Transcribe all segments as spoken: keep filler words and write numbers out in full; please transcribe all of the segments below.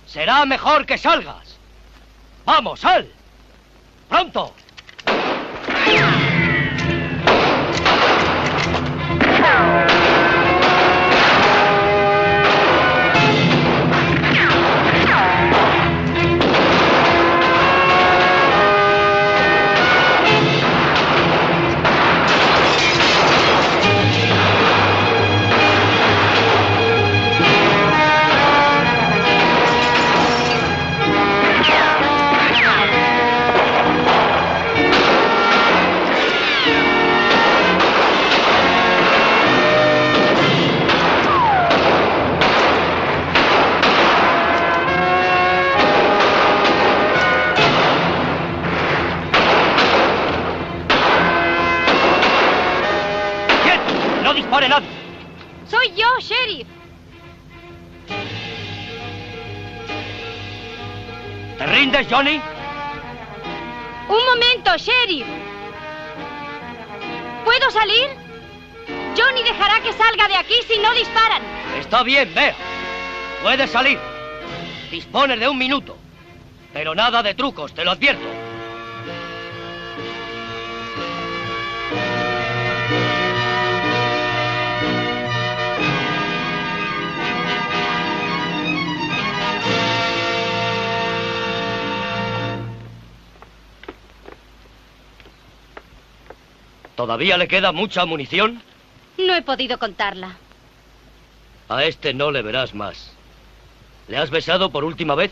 Será mejor que salgas. ¡Vamos, sal! ¡Pronto! ¡Soy yo, sheriff! ¿Te rindes, Johnny? ¡Un momento, sheriff! ¿Puedo salir? Johnny dejará que salga de aquí si no disparan. Está bien, vea. Puedes salir. Dispones de un minuto. Pero nada de trucos, te lo advierto. ¿Todavía le queda mucha munición? No he podido contarla. A este no le verás más. ¿Le has besado por última vez?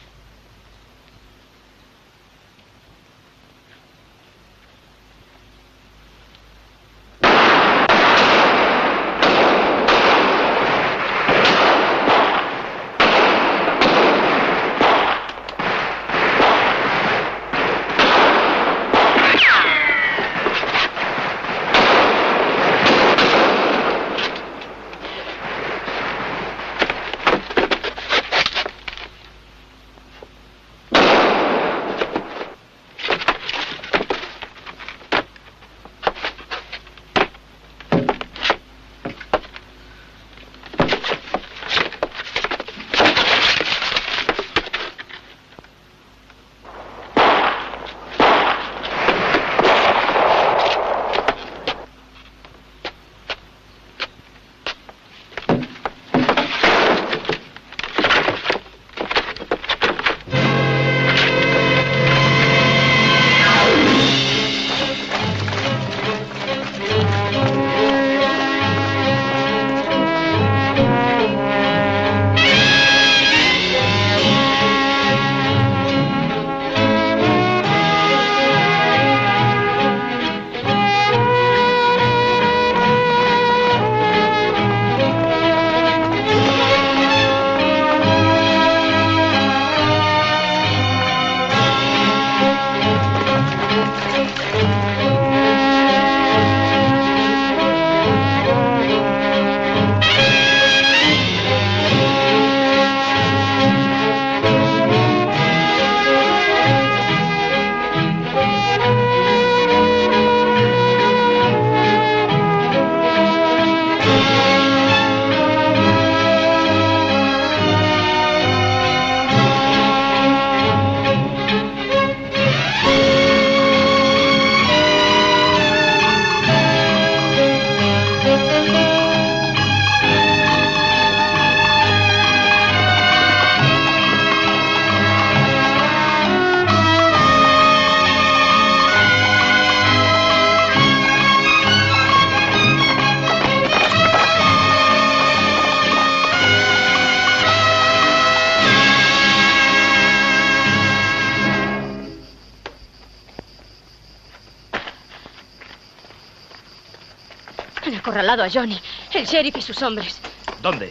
Han acorralado a Johnny, el sheriff y sus hombres. ¿Dónde?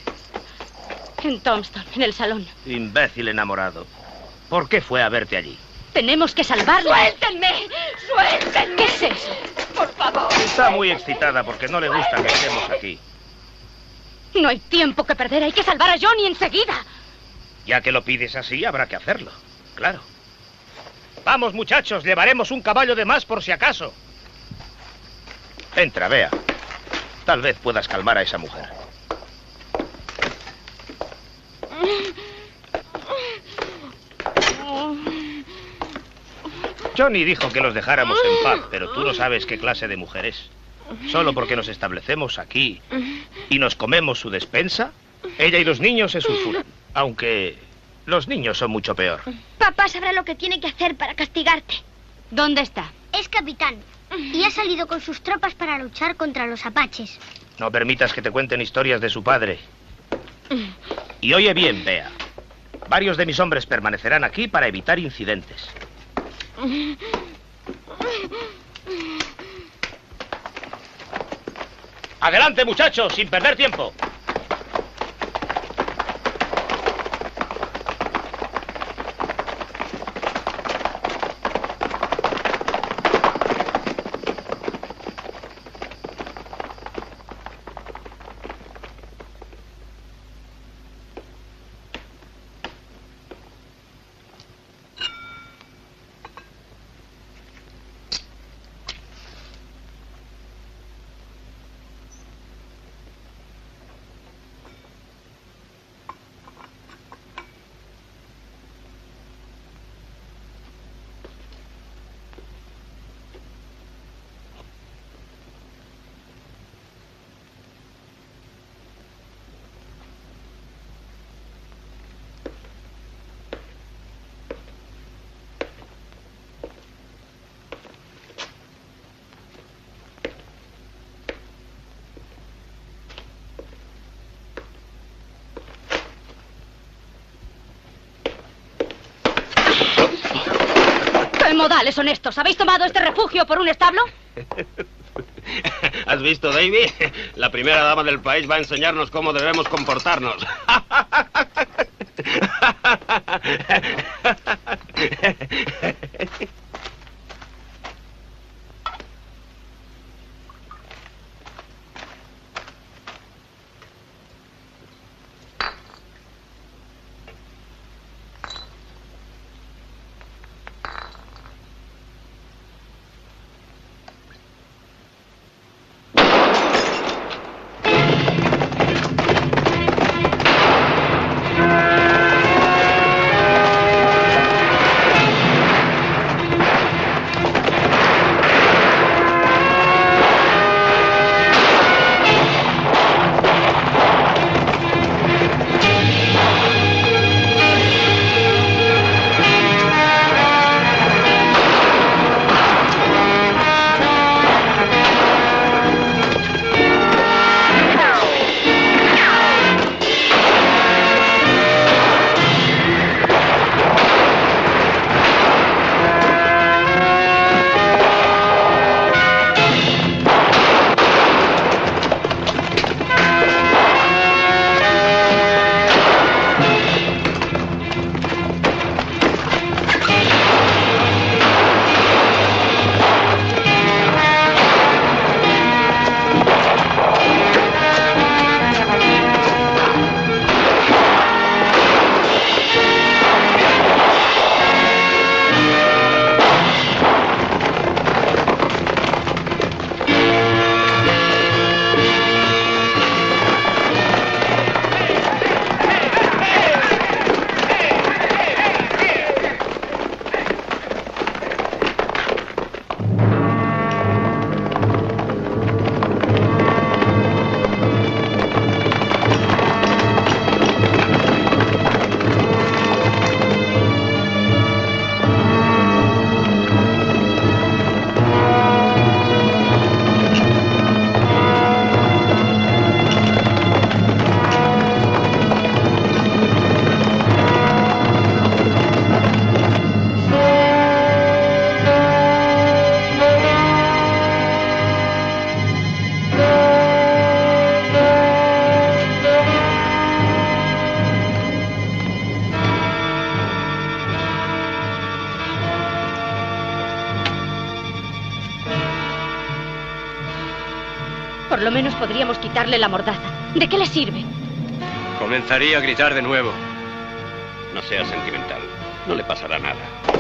En Tombstone, en el salón. Imbécil enamorado. ¿Por qué fue a verte allí? Tenemos que salvarlo. ¡Suéltenme! ¡Suéltenme! ¿Qué es eso? Por favor. Está muy excitada porque no le gusta que estemos aquí. No hay tiempo que perder. Hay que salvar a Johnny enseguida. Ya que lo pides así, habrá que hacerlo. Claro. Vamos, muchachos. Llevaremos un caballo de más por si acaso. Entra, Bea. Tal vez puedas calmar a esa mujer. Johnny dijo que los dejáramos en paz, pero tú no sabes qué clase de mujer es. Solo porque nos establecemos aquí y nos comemos su despensa, ella y los niños se sulfuran. Aunque los niños son mucho peor. Papá sabrá lo que tiene que hacer para castigarte. ¿Dónde está? Es capitán y ha salido con sus tropas para luchar contra los apaches. No permitas que te cuenten historias de su padre. Y oye bien, Bea. Varios de mis hombres permanecerán aquí para evitar incidentes. ¡Adelante, muchachos, sin perder tiempo! Modales honestos. ¿Habéis tomado este refugio por un establo? ¿Has visto, Davy? La primera dama del país va a enseñarnos cómo debemos comportarnos. Por lo menos podríamos quitarle la mordaza. ¿De qué le sirve? Comenzaría a gritar de nuevo. No seas sentimental. No le pasará nada.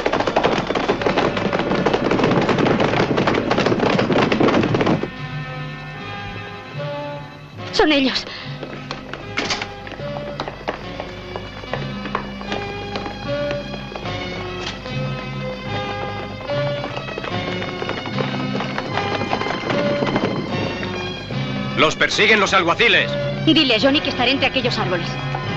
Son ellos. ¡Los persiguen los alguaciles! Dile a Johnny que estaré entre aquellos árboles.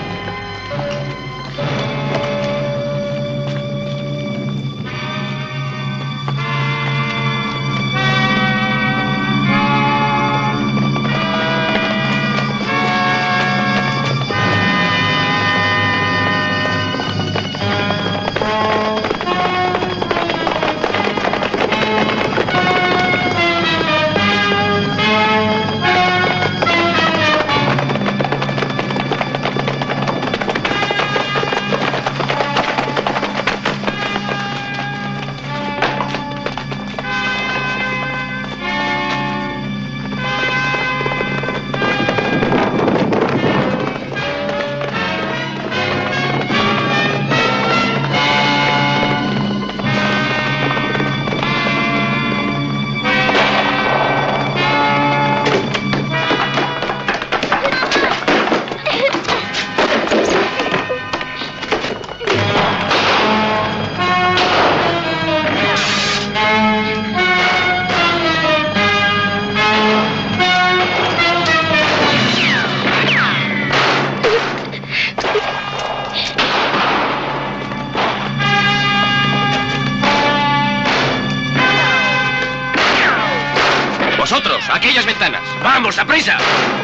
¡Vosotros, a aquellas ventanas! ¡Vamos, a prisa!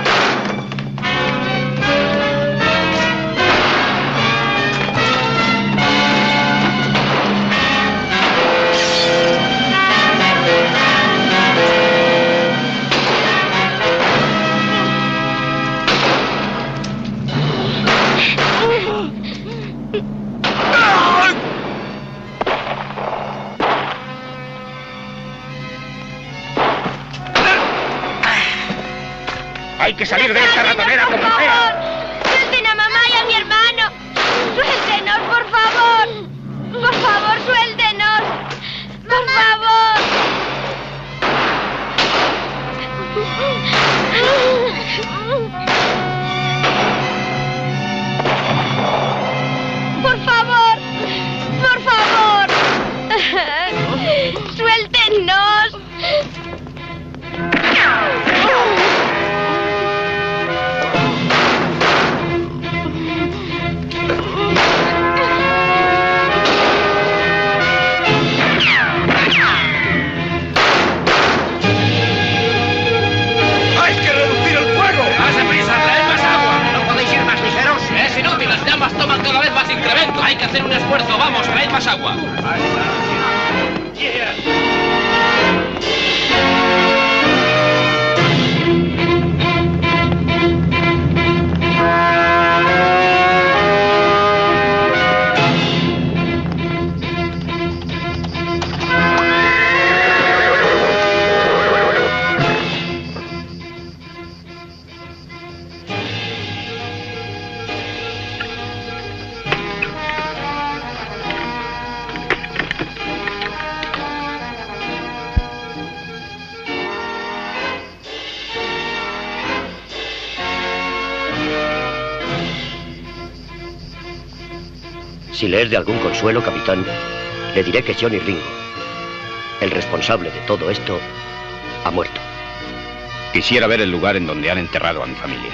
Hay que salir de esta ratonera como sea. ¡Suelten a mamá y a mi hermano! ¡Suéltenos, por favor! ¡Por favor, suéltenos! ¡Por favor! ¡Por favor! ¡Por favor! ¡Suéltenos! Toman cada vez más incremento. Hay que hacer un esfuerzo. Vamos, traed más agua. Si le es de algún consuelo, capitán, le diré que Johnny Ringo, el responsable de todo esto, ha muerto. Quisiera ver el lugar en donde han enterrado a mi familia.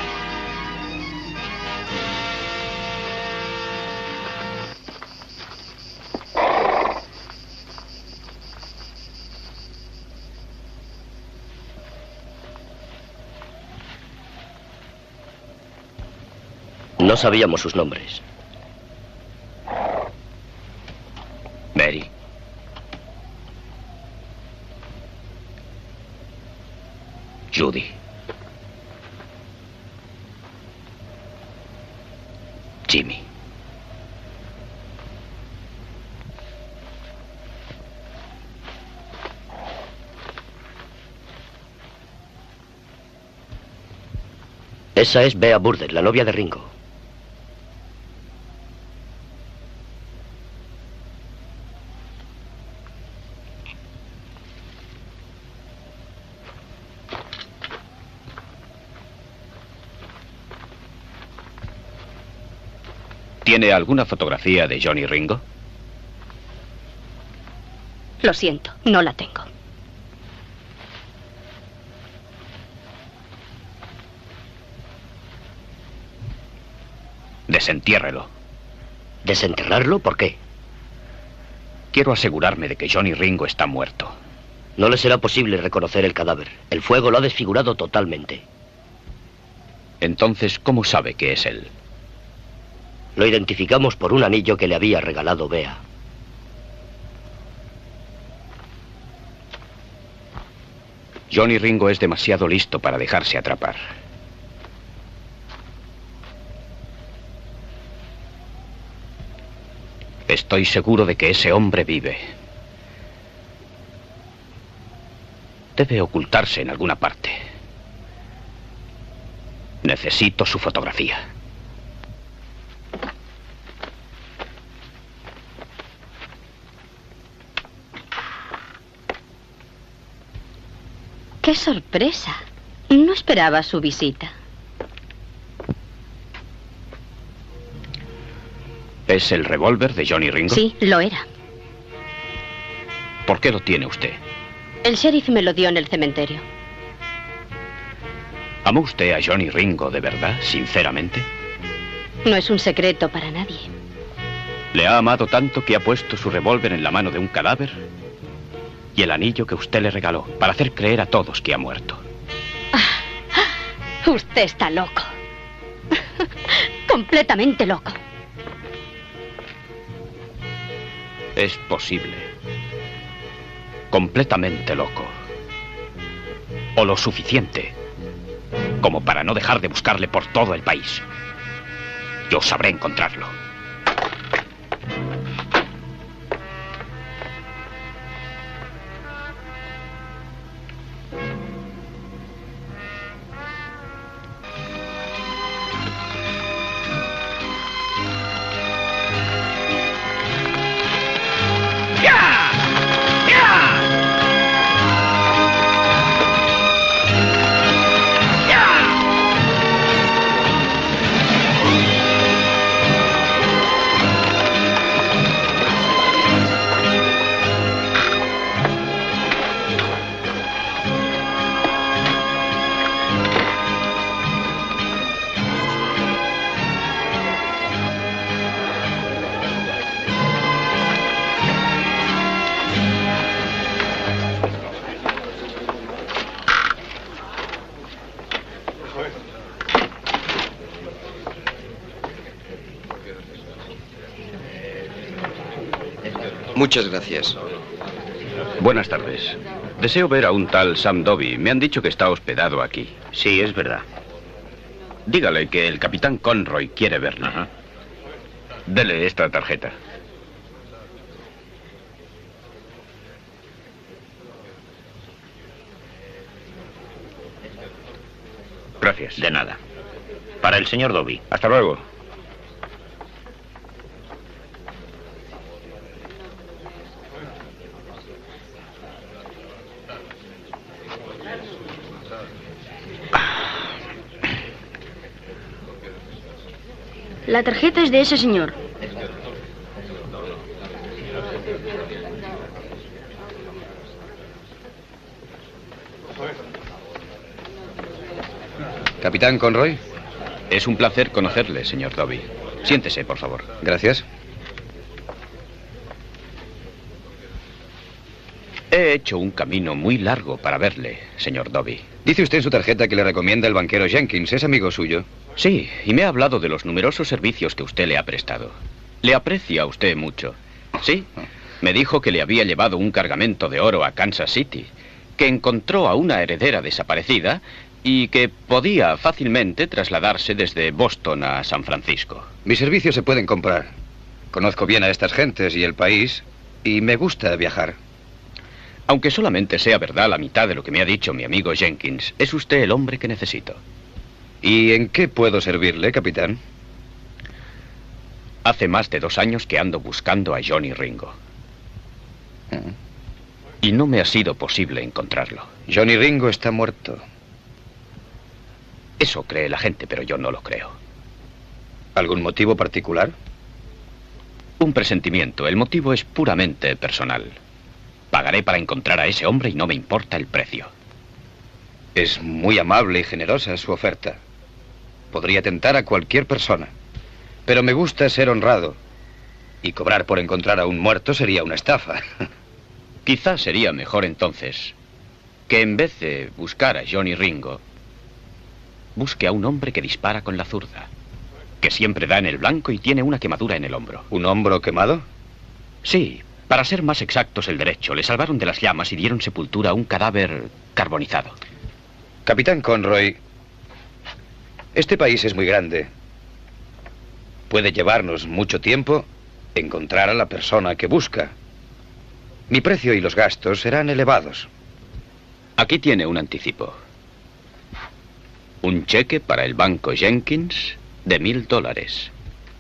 No sabíamos sus nombres. Mary. Judy. Jimmy. Esa es Bea Burder, la novia de Ringo. ¿Tiene alguna fotografía de Johnny Ringo? Lo siento, no la tengo. Desentiérrelo. ¿Desenterrarlo? ¿Por qué? Quiero asegurarme de que Johnny Ringo está muerto. No le será posible reconocer el cadáver. El fuego lo ha desfigurado totalmente. Entonces, ¿cómo sabe que es él? Lo identificamos por un anillo que le había regalado Bea. Johnny Ringo es demasiado listo para dejarse atrapar. Estoy seguro de que ese hombre vive. Debe ocultarse en alguna parte. Necesito su fotografía. ¡Qué sorpresa! No esperaba su visita. ¿Es el revólver de Johnny Ringo? Sí, lo era. ¿Por qué lo tiene usted? El sheriff me lo dio en el cementerio. ¿Amó usted a Johnny Ringo de verdad, sinceramente? No es un secreto para nadie. ¿Le ha amado tanto que ha puesto su revólver en la mano de un cadáver? Y el anillo que usted le regaló, para hacer creer a todos que ha muerto. Ah, usted está loco. Completamente loco. Es posible. Completamente loco. O lo suficiente como para no dejar de buscarle por todo el país. Yo sabré encontrarlo. Muchas gracias. Buenas tardes. Deseo ver a un tal Sam Doby. Me han dicho que está hospedado aquí. Sí, es verdad. Dígale que el capitán Conroy quiere verle. Ajá. Dele esta tarjeta. Gracias. De nada. Para el señor Doby. Hasta luego. La tarjeta es de ese señor. Capitán Conroy. Es un placer conocerle, señor Doby. Siéntese, por favor. Gracias. He hecho un camino muy largo para verle, señor Doby. Dice usted en su tarjeta que le recomienda el banquero Jenkins. ¿Es amigo suyo? Sí, y me ha hablado de los numerosos servicios que usted le ha prestado. Le aprecia a usted mucho. Sí, me dijo que le había llevado un cargamento de oro a Kansas City, que encontró a una heredera desaparecida y que podía fácilmente trasladarse desde Boston a San Francisco. Mis servicios se pueden comprar. Conozco bien a estas gentes y el país, y me gusta viajar. Aunque solamente sea verdad la mitad de lo que me ha dicho mi amigo Jenkins, es usted el hombre que necesito. ¿Y en qué puedo servirle, capitán? Hace más de dos años que ando buscando a Johnny Ringo. Y no me ha sido posible encontrarlo. Johnny Ringo está muerto. Eso cree la gente, pero yo no lo creo. ¿Algún motivo particular? Un presentimiento. El motivo es puramente personal. Pagaré para encontrar a ese hombre y no me importa el precio. Es muy amable y generosa su oferta. Podría tentar a cualquier persona. Pero me gusta ser honrado. Y cobrar por encontrar a un muerto sería una estafa. Quizás sería mejor entonces que en vez de buscar a Johnny Ringo, busque a un hombre que dispara con la zurda, que siempre da en el blanco y tiene una quemadura en el hombro. ¿Un hombro quemado? Sí, para ser más exactos el derecho. Le salvaron de las llamas y dieron sepultura a un cadáver carbonizado. Capitán Conroy, este país es muy grande. Puede llevarnos mucho tiempo encontrar a la persona que busca. Mi precio y los gastos serán elevados. Aquí tiene un anticipo. Un cheque para el banco Jenkins de mil dólares.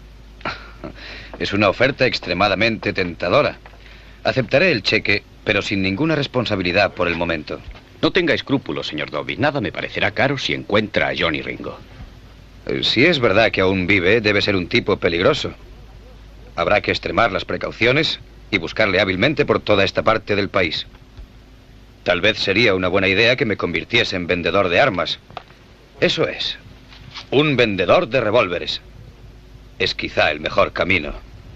Es una oferta extremadamente tentadora. Aceptaré el cheque, pero sin ninguna responsabilidad por el momento. No tenga escrúpulos, señor Dobby. Nada me parecerá caro si encuentra a Johnny Ringo. Si es verdad que aún vive, debe ser un tipo peligroso. Habrá que extremar las precauciones y buscarle hábilmente por toda esta parte del país. Tal vez sería una buena idea que me convirtiese en vendedor de armas. Eso es, un vendedor de revólveres. Es quizá el mejor camino.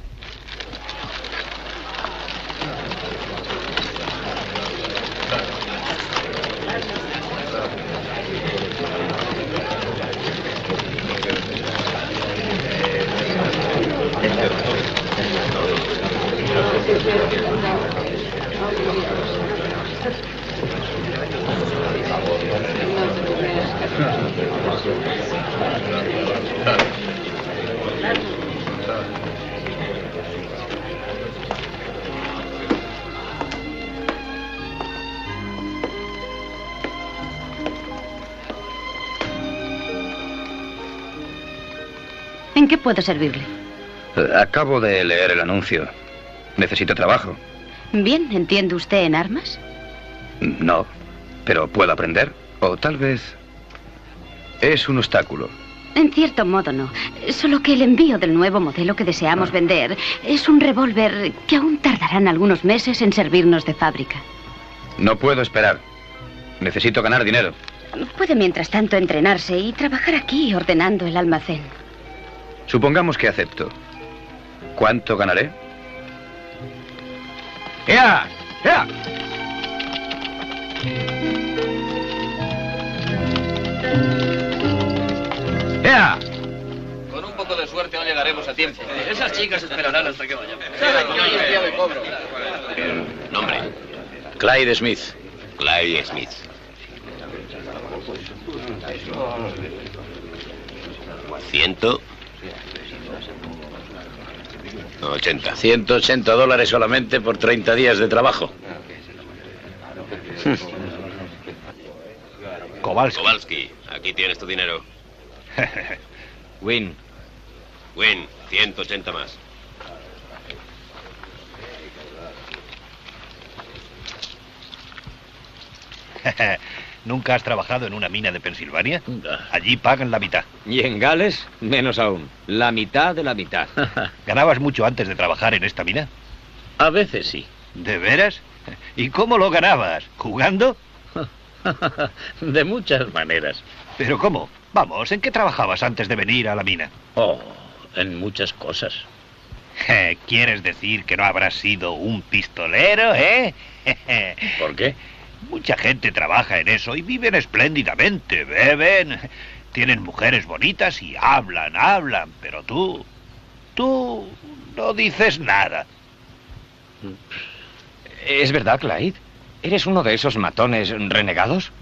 ¿En qué puedo servirle? Acabo de leer el anuncio. Necesito trabajo. Bien, ¿entiende usted en armas? No, pero puedo aprender. O tal vez es un obstáculo. En cierto modo no. Solo que el envío del nuevo modelo que deseamos ah. vender es un revólver que aún tardarán algunos meses en servirnos de fábrica. No puedo esperar. Necesito ganar dinero. Puede mientras tanto entrenarse y trabajar aquí ordenando el almacén. Supongamos que acepto. ¿Cuánto ganaré? ¡Ea! ¡Ea! ¡Ea! Con un poco de suerte no llegaremos a tiempo. Esas chicas esperarán hasta que vayamos. Nombre. Clyde Smith. Clyde Smith. Ciento... ochenta. ciento ochenta dólares solamente por treinta días de trabajo. Kowalski. Kowalski, aquí tienes tu dinero. Win. Win, ciento ochenta más. ¿Nunca has trabajado en una mina de Pensilvania? Allí pagan la mitad. Y en Gales, menos aún. La mitad de la mitad. ¿Ganabas mucho antes de trabajar en esta mina? A veces sí. ¿De veras? ¿Y cómo lo ganabas? ¿Jugando? De muchas maneras. ¿Pero cómo? Vamos, ¿en qué trabajabas antes de venir a la mina? Oh, en muchas cosas. ¿Quieres decir que no habrás sido un pistolero, eh? ¿Por qué? Mucha gente trabaja en eso y viven espléndidamente, beben, tienen mujeres bonitas y hablan, hablan, pero tú, tú no dices nada. ¿Es verdad, Clyde? ¿Eres uno de esos matones renegados?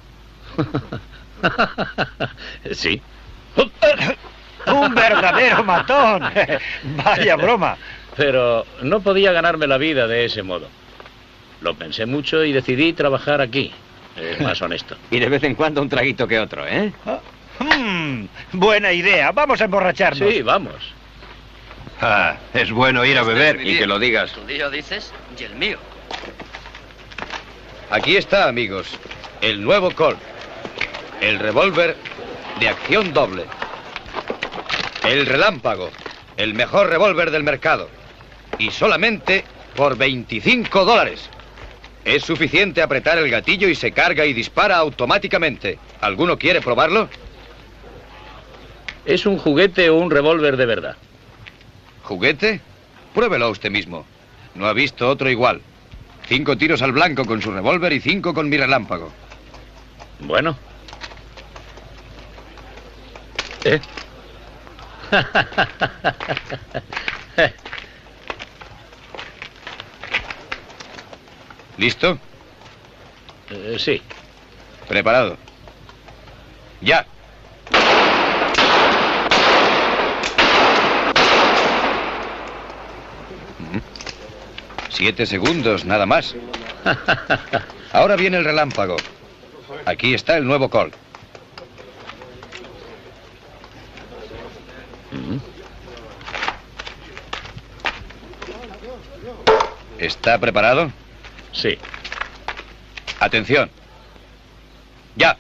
Sí. ¡Un verdadero matón! Vaya broma. Pero no podía ganarme la vida de ese modo. Lo pensé mucho y decidí trabajar aquí. Es más honesto. Y de vez en cuando un traguito que otro, ¿eh? Mm, buena idea. Vamos a emborracharnos. Sí, vamos. Ah, es bueno ir a beber y que lo digas. ¿Tu tío dices? Y el mío. Aquí está, amigos. El nuevo Colt. El revólver de acción doble. El relámpago. El mejor revólver del mercado. Y solamente por veinticinco dólares. Es suficiente apretar el gatillo y se carga y dispara automáticamente. ¿Alguno quiere probarlo? ¿Es un juguete o un revólver de verdad? ¿Juguete? Pruébelo usted mismo. No ha visto otro igual. Cinco tiros al blanco con su revólver y cinco con mi relámpago. Bueno. ¿Eh? ¿Listo? Eh, sí. Preparado. Ya. Siete segundos, nada más. Ahora viene el relámpago. Aquí está el nuevo Colt. ¿Está preparado? Sí. Atención. Ya.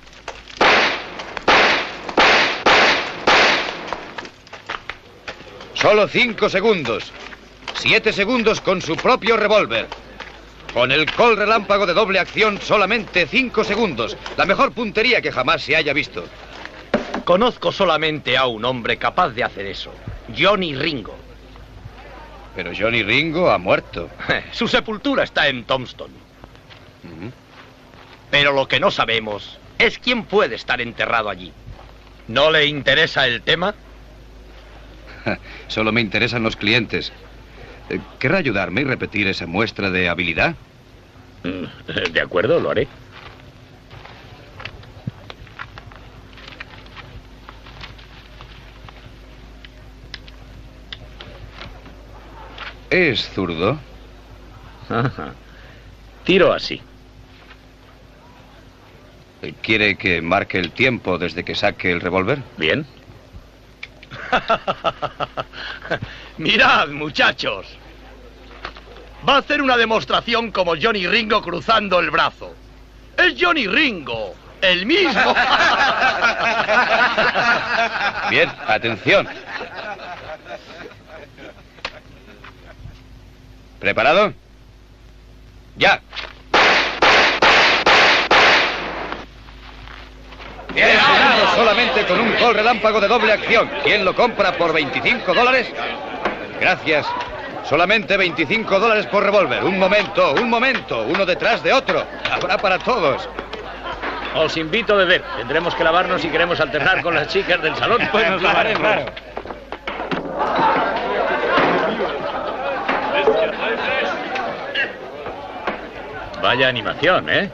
Solo cinco segundos. Siete segundos con su propio revólver. Con el Colt relámpago de doble acción, solamente cinco segundos. La mejor puntería que jamás se haya visto. Conozco solamente a un hombre capaz de hacer eso. Johnny Ringo. Pero Johnny Ringo ha muerto. Su sepultura está en Tombstone. Uh-huh. Pero lo que no sabemos es quién puede estar enterrado allí. ¿No le interesa el tema? Solo me interesan los clientes. ¿Querrá ayudarme y repetir esa muestra de habilidad? De acuerdo, lo haré. ¿Es zurdo? Ajá. Tiro así. ¿Quiere que marque el tiempo desde que saque el revólver? Bien. Mirad, muchachos. Va a hacer una demostración como Johnny Ringo cruzando el brazo. ¡Es Johnny Ringo! ¡El mismo! Bien, atención. ¿Preparado? ¡Ya! Diez segundos solamente con un Colt relámpago de doble acción. ¿Quién lo compra por veinticinco dólares? Gracias. Solamente veinticinco dólares por revólver. Un momento, un momento. Uno detrás de otro. Habrá para todos. Os invito a beber. Tendremos que lavarnos si queremos alternar con las chicas del salón. Pues nos lavaremos. Claro. Vaya animación, ¿eh?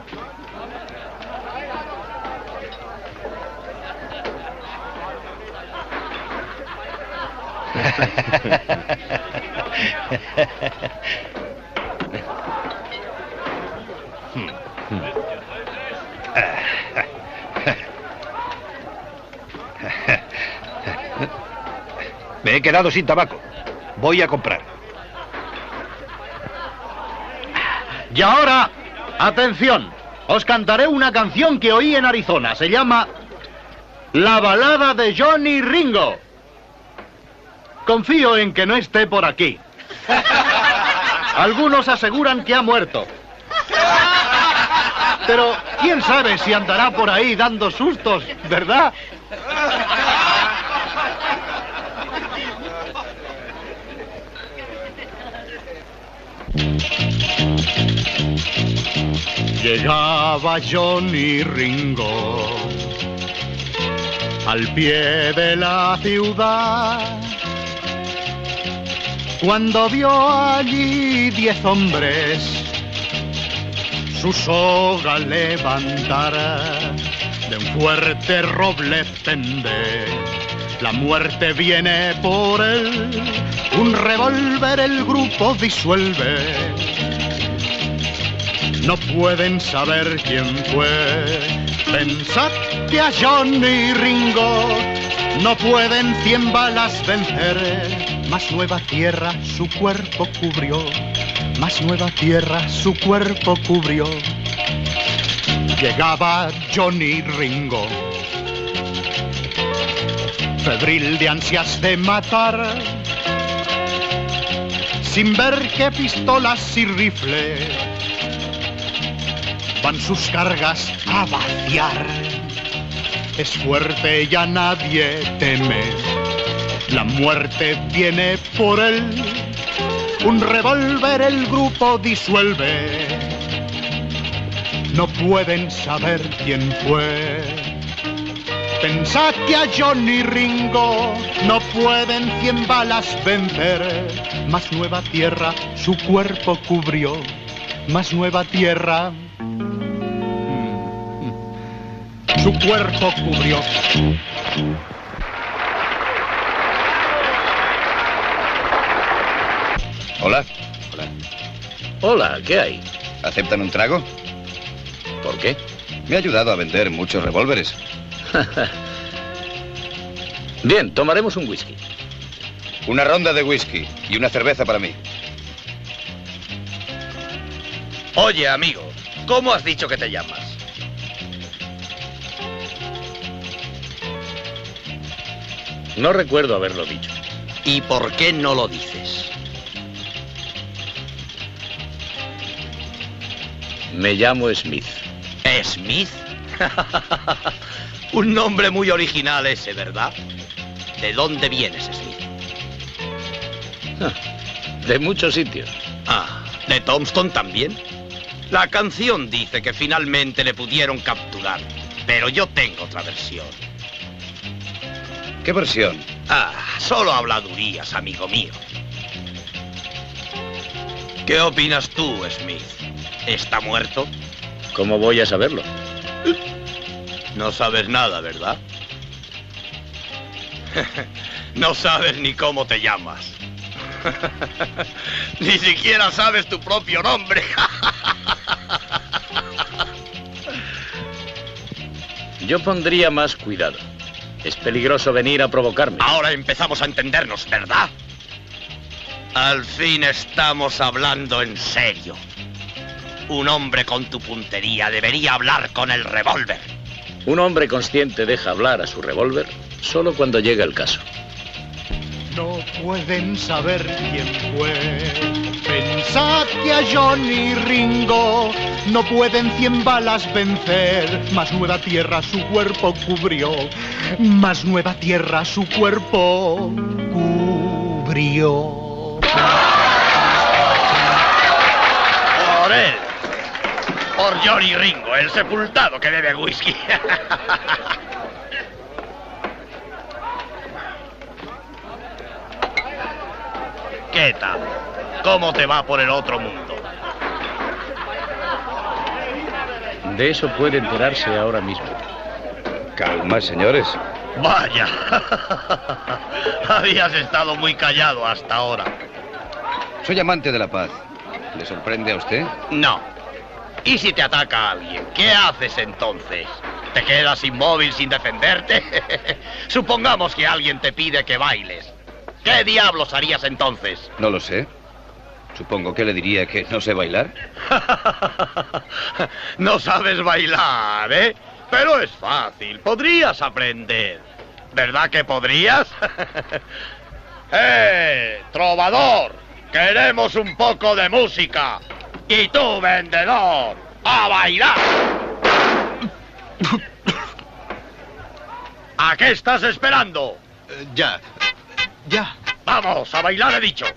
Me he quedado sin tabaco. Voy a comprar. Y ahora, atención. Os cantaré una canción que oí en Arizona. Se llama La balada de Johnny Ringo. Confío en que no esté por aquí. Algunos aseguran que ha muerto. Pero quién sabe si andará por ahí dando sustos, ¿verdad? Llegaba Johnny Ringo al pie de la ciudad, cuando vio allí diez hombres su soga levantar, de un fuerte roble pende, la muerte viene por él, un revólver el grupo disuelve. No pueden saber quién fue. Pensad que a Johnny Ringo no pueden cien balas vencer. Más nueva tierra su cuerpo cubrió. Más nueva tierra su cuerpo cubrió. Llegaba Johnny Ringo, febril de ansias de matar, sin ver que pistolas y rifles van sus cargas a vaciar. Es fuerte y a nadie teme, La muerte viene por él. Un revólver el grupo disuelve. No pueden saber quién fue. Pensad que a Johnny Ringo no pueden cien balas vencer. Más nueva tierra su cuerpo cubrió. Más nueva tierra su cuerpo cubrió. Hola. Hola. Hola, ¿qué hay? ¿Aceptan un trago? ¿Por qué? Me ha ayudado a vender muchos revólveres. Bien, tomaremos un whisky. Una ronda de whisky y una cerveza para mí. Oye, amigo, ¿cómo has dicho que te llamas? No recuerdo haberlo dicho. ¿Y por qué no lo dices? Me llamo Smith. ¿Smith? Un nombre muy original ese, ¿verdad? ¿De dónde vienes, Smith? De muchos sitios. Ah, ¿de Tombstone también? La canción dice que finalmente le pudieron capturar, pero yo tengo otra versión. ¿Qué versión? Ah, solo habladurías, amigo mío. ¿Qué opinas tú, Smith? ¿Está muerto? ¿Cómo voy a saberlo? No sabes nada, ¿verdad? No sabes ni cómo te llamas. Ni siquiera sabes tu propio nombre. Yo pondría más cuidado. Es peligroso venir a provocarme. Ahora empezamos a entendernos, ¿verdad? Al fin estamos hablando en serio. Un hombre con tu puntería debería hablar con el revólver. Un hombre consciente deja hablar a su revólver solo cuando llega el caso. No pueden saber quién fue. Pensad que a Johnny Ringo no pueden cien balas vencer. Más nueva tierra su cuerpo cubrió. Más nueva tierra su cuerpo cubrió. Por él. Por Johnny Ringo, el sepultado que bebe whisky. ¿Qué tal? ¿Cómo te va por el otro mundo? De eso puede enterarse ahora mismo. Calma, señores. Vaya. Habías estado muy callado hasta ahora. Soy amante de la paz. ¿Le sorprende a usted? No. ¿Y si te ataca alguien? ¿Qué haces entonces? ¿Te quedas inmóvil sin defenderte? Supongamos que alguien te pide que bailes. ¿Qué diablos harías entonces? No lo sé. Supongo que le diría que no sé bailar. No sabes bailar, ¿eh? Pero es fácil. Podrías aprender. ¿Verdad que podrías? ¡Eh, trovador! ¡Queremos un poco de música! Y tú, vendedor, ¡a bailar! ¿A qué estás esperando? Uh, ya, ya. Vamos, a bailar he dicho.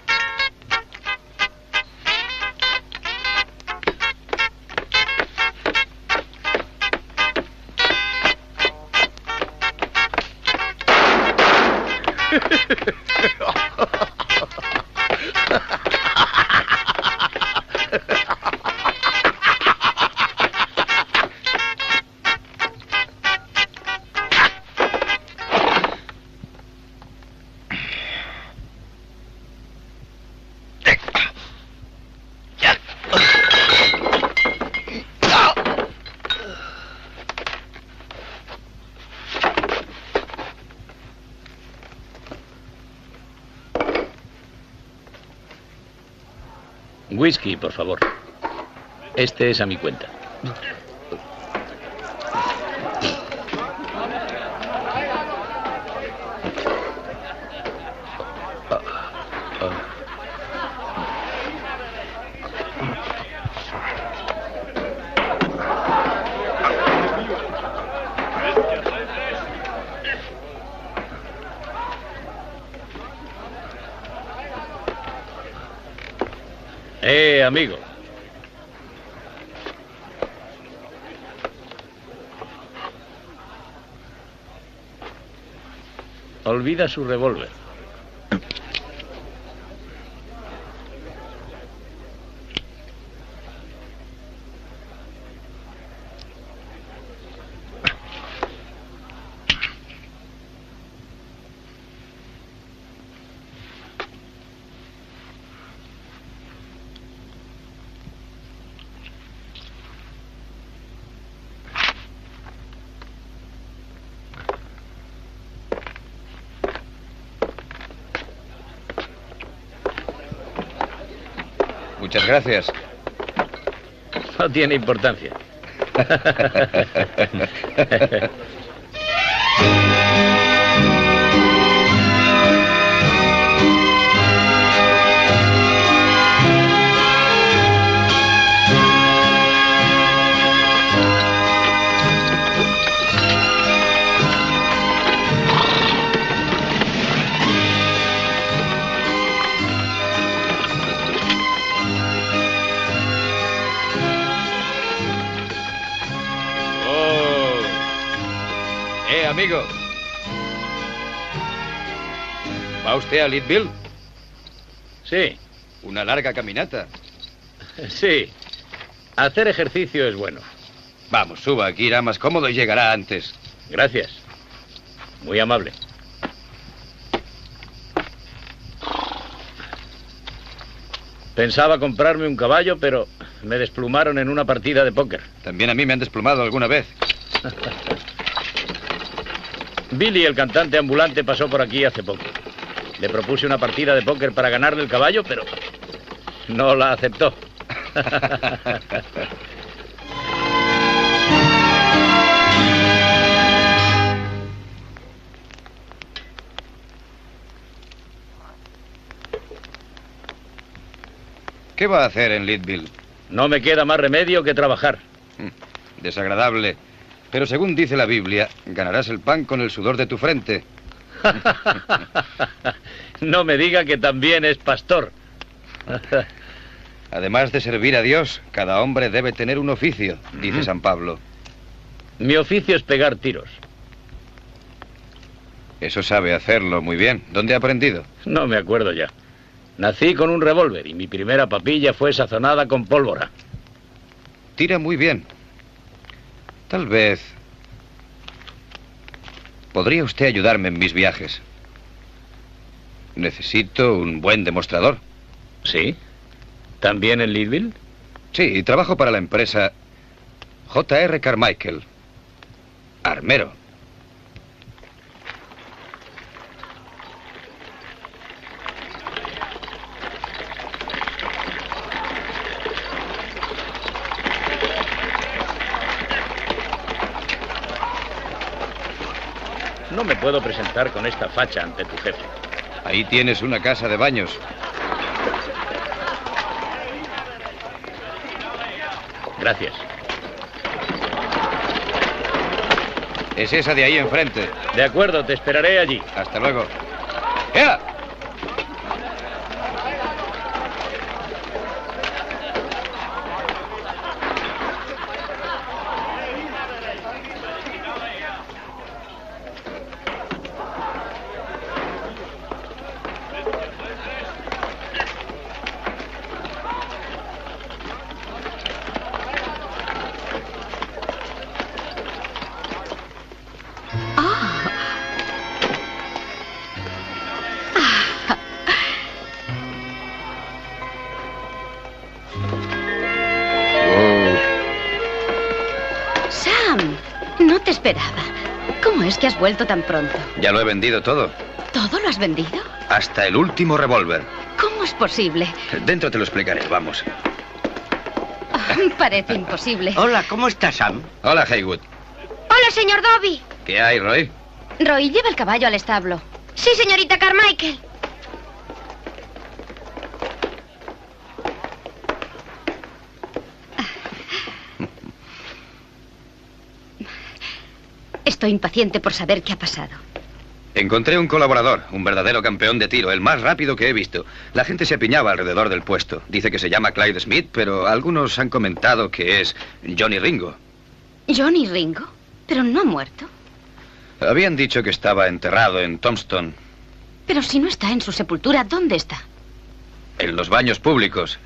Whisky, por favor. Este es a mi cuenta. Eh, amigo. Olvida su revólver. Muchas gracias. No tiene importancia. Amigo, ¿va usted a Leadville? Sí. Una larga caminata. Sí. Hacer ejercicio es bueno. Vamos, suba, aquí irá más cómodo y llegará antes. Gracias. Muy amable. Pensaba comprarme un caballo, pero me desplumaron en una partida de póker. También a mí me han desplumado alguna vez. Billy, el cantante ambulante, pasó por aquí hace poco. Le propuse una partida de póker para ganarle el caballo, pero no la aceptó. ¿Qué va a hacer en Leadville? No me queda más remedio que trabajar. Desagradable. Pero según dice la Biblia, ganarás el pan con el sudor de tu frente. No me diga que también es pastor. Además de servir a Dios, cada hombre debe tener un oficio, dice San Pablo. Mi oficio es pegar tiros. Eso sabe hacerlo muy bien. ¿Dónde ha aprendido? No me acuerdo ya. Nací con un revólver y mi primera papilla fue sazonada con pólvora. Tira muy bien. Tal vez... ¿podría usted ayudarme en mis viajes? Necesito un buen demostrador. ¿Sí? ¿También en Leadville? Sí, trabajo para la empresa J R Carmichael. Armero. No me puedo presentar con esta facha ante tu jefe. Ahí tienes una casa de baños. Gracias. Es esa de ahí enfrente. De acuerdo, te esperaré allí. Hasta luego. ¡Ea! No te esperaba. ¿Cómo es que has vuelto tan pronto? Ya lo he vendido todo. ¿Todo lo has vendido? Hasta el último revólver. ¿Cómo es posible? Dentro te lo explicaré, vamos. Oh, parece imposible. Hola, ¿cómo estás, Sam? Hola, Haywood. Hola, señor Dobby. ¿Qué hay, Roy? Roy, lleva el caballo al establo. Sí, señorita Carmichael. Estoy impaciente por saber qué ha pasado. Encontré un colaborador, un verdadero campeón de tiro, el más rápido que he visto. La gente se apiñaba alrededor del puesto. Dice que se llama Clyde Smith, pero algunos han comentado que es Johnny Ringo. ¿Johnny Ringo? Pero no ha muerto. Habían dicho que estaba enterrado en Tombstone. Pero si no está en su sepultura, ¿dónde está? En los baños públicos.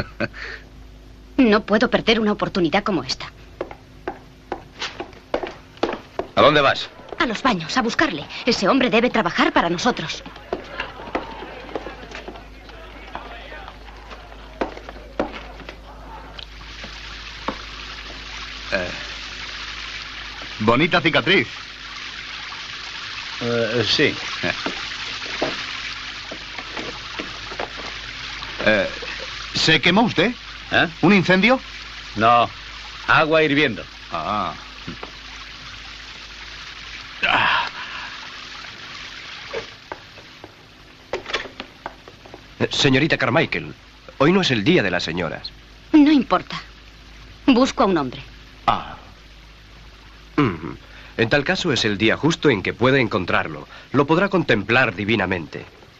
No puedo perder una oportunidad como esta. ¿A dónde vas? A los baños, a buscarle. Ese hombre debe trabajar para nosotros. Eh, bonita cicatriz. Uh, sí. Eh, ¿Se quemó usted? ¿Eh? ¿Un incendio? No, agua hirviendo. Ah. Señorita Carmichael, hoy no es el día de las señoras. No importa. Busco a un hombre. Ah. Mm. En tal caso es el día justo en que puede encontrarlo. Lo podrá contemplar divinamente.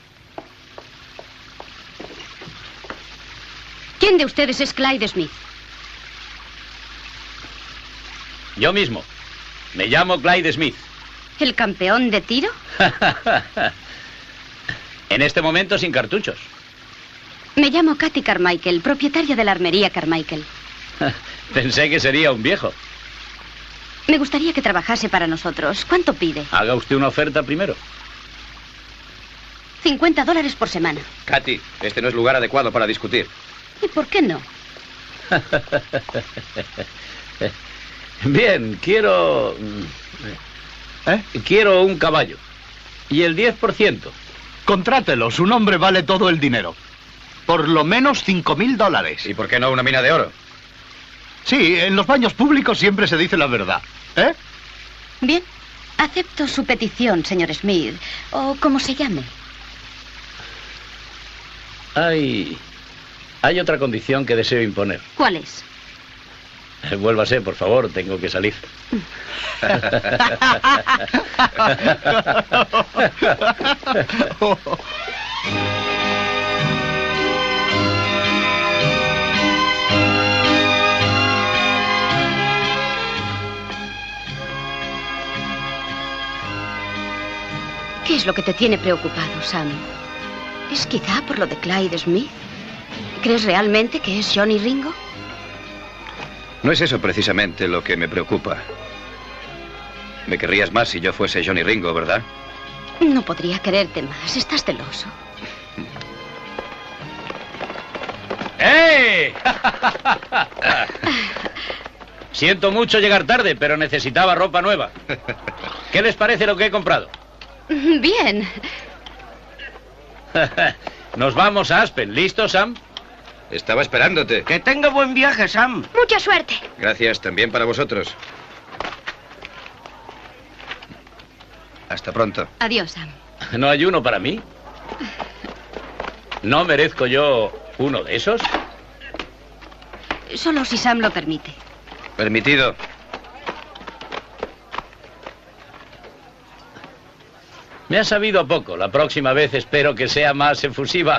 ¿Quién de ustedes es Clyde Smith? Yo mismo. Me llamo Clyde Smith. ¿El campeón de tiro? En este momento sin cartuchos. Me llamo Katy Carmichael, propietaria de la armería Carmichael. Pensé que sería un viejo. Me gustaría que trabajase para nosotros. ¿Cuánto pide? Haga usted una oferta primero. cincuenta dólares por semana. Katy, este no es lugar adecuado para discutir. ¿Y por qué no? Bien, quiero... ¿Eh? Quiero un caballo. Y el diez por ciento. Contrátelo, su nombre vale todo el dinero. Por lo menos cinco mil dólares. ¿Y por qué no una mina de oro? Sí, en los baños públicos siempre se dice la verdad. ¿Eh? Bien, acepto su petición, señor Smith, o como se llame. Hay... Hay otra condición que deseo imponer. ¿Cuál es? Vuélvase, por favor, tengo que salir. ¿Qué es lo que te tiene preocupado, Sam? ¿Es quizá por lo de Clyde Smith? ¿Crees realmente que es Johnny Ringo? No es eso precisamente lo que me preocupa. Me querrías más si yo fuese Johnny Ringo, ¿verdad? No podría quererte más. Estás celoso. ¡Eh! Siento mucho llegar tarde, pero necesitaba ropa nueva. ¿Qué les parece lo que he comprado? Bien. Nos vamos a Aspen. ¿Listo, Sam? Estaba esperándote. Que tenga buen viaje, Sam. Mucha suerte. Gracias, también para vosotros. Hasta pronto. Adiós, Sam. ¿No hay uno para mí? ¿No merezco yo uno de esos? Solo si Sam lo permite. Permitido. Me ha sabido a poco. La próxima vez espero que sea más efusiva.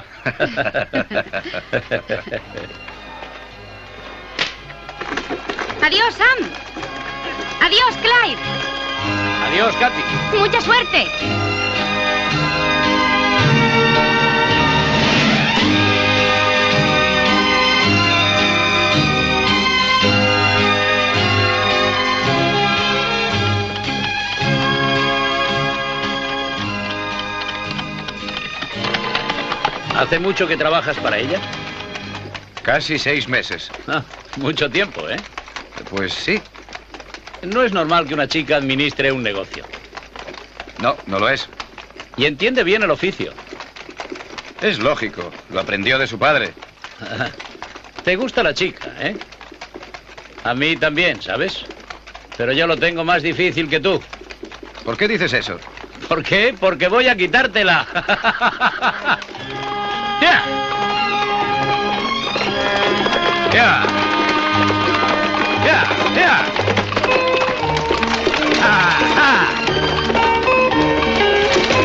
Adiós, Sam. Adiós, Clyde. Adiós, Katy. Mucha suerte. ¿Hace mucho que trabajas para ella? Casi seis meses. Ah, mucho tiempo, ¿eh? Pues sí. No es normal que una chica administre un negocio. No, no lo es. Y entiende bien el oficio. Es lógico. Lo aprendió de su padre. Te gusta la chica, ¿eh? A mí también, ¿sabes? Pero yo lo tengo más difícil que tú. ¿Por qué dices eso? ¿Por qué? Porque voy a quitártela. ¡Ya! ¡Ya! ¡Ya! ¡Ya! ¡Ah! ¡Ah!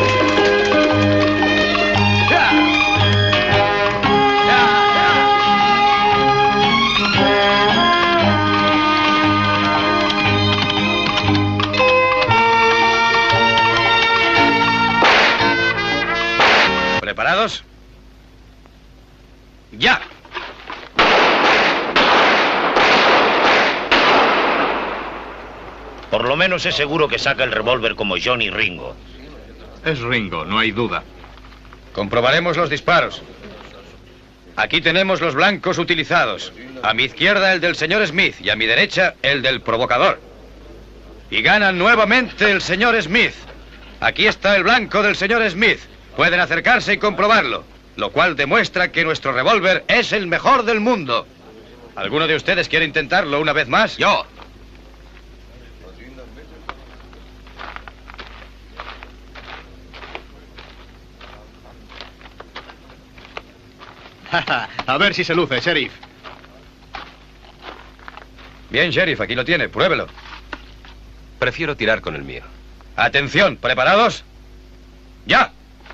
Por lo menos es seguro que saca el revólver como Johnny Ringo. Es Ringo, no hay duda. Comprobaremos los disparos. Aquí tenemos los blancos utilizados. A mi izquierda el del señor Smith y a mi derecha el del provocador. Y gana nuevamente el señor Smith. Aquí está el blanco del señor Smith. Pueden acercarse y comprobarlo, lo cual demuestra que nuestro revólver es el mejor del mundo. ¿Alguno de ustedes quiere intentarlo una vez más? Yo. A ver si se luce, sheriff. Bien, sheriff, aquí lo tiene. Pruébelo. Prefiero tirar con el mío. Atención, ¿preparados? ¡Ya!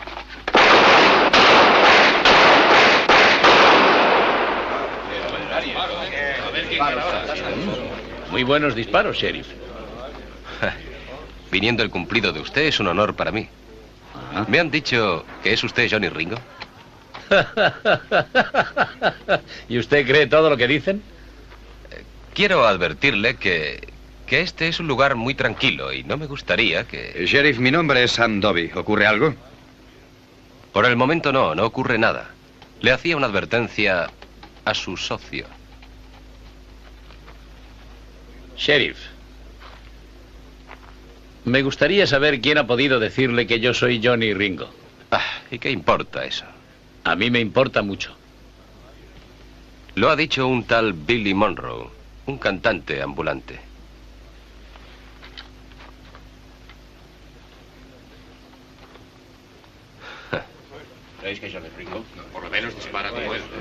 Muy buenos disparos, sheriff. Viniendo el cumplido de usted es un honor para mí. ¿Me han dicho que es usted Johnny Ringo? ¿Y usted cree todo lo que dicen? Quiero advertirle que, que este es un lugar muy tranquilo y no me gustaría que... Sheriff, mi nombre es Sam Dobby. ¿Ocurre algo? Por el momento no, no ocurre nada. Le hacía una advertencia a su socio. Sheriff, me gustaría saber quién ha podido decirle que yo soy Johnny Ringo. Ah, ¿y qué importa eso? A mí me importa mucho. Lo ha dicho un tal Billy Monroe, un cantante ambulante. ¿Creéis que Johnny Ringo? Por lo menos dispara como él.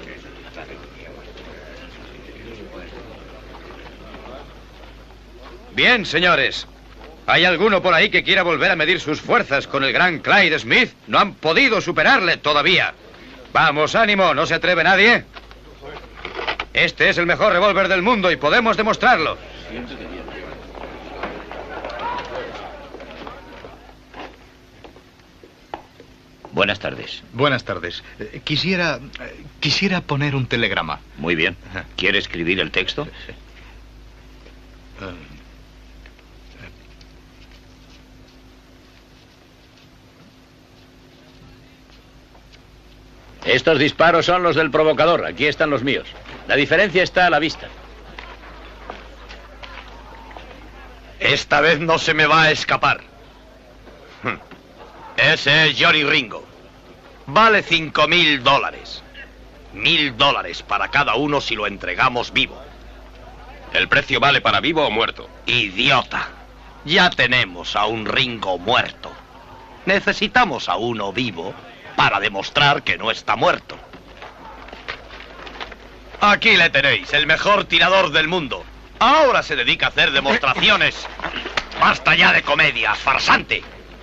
Bien, señores. ¿Hay alguno por ahí que quiera volver a medir sus fuerzas con el gran Clyde Smith? No han podido superarle todavía. Vamos, ánimo, ¿no se atreve nadie? Este es el mejor revólver del mundo y podemos demostrarlo. Buenas tardes. Buenas tardes. Eh, Quisiera... eh, quisiera poner un telegrama. Muy bien. ¿Quiere escribir el texto? Eh, Estos disparos son los del provocador. Aquí están los míos. La diferencia está a la vista. Esta vez no se me va a escapar. Ese es Johnny Ringo. Vale cinco mil dólares. Mil dólares para cada uno si lo entregamos vivo. ¿El precio vale para vivo o muerto? Idiota. Ya tenemos a un Ringo muerto. Necesitamos a uno vivo para demostrar que no está muerto. Aquí le tenéis, el mejor tirador del mundo. Ahora se dedica a hacer demostraciones. Basta ya de comedias, farsante.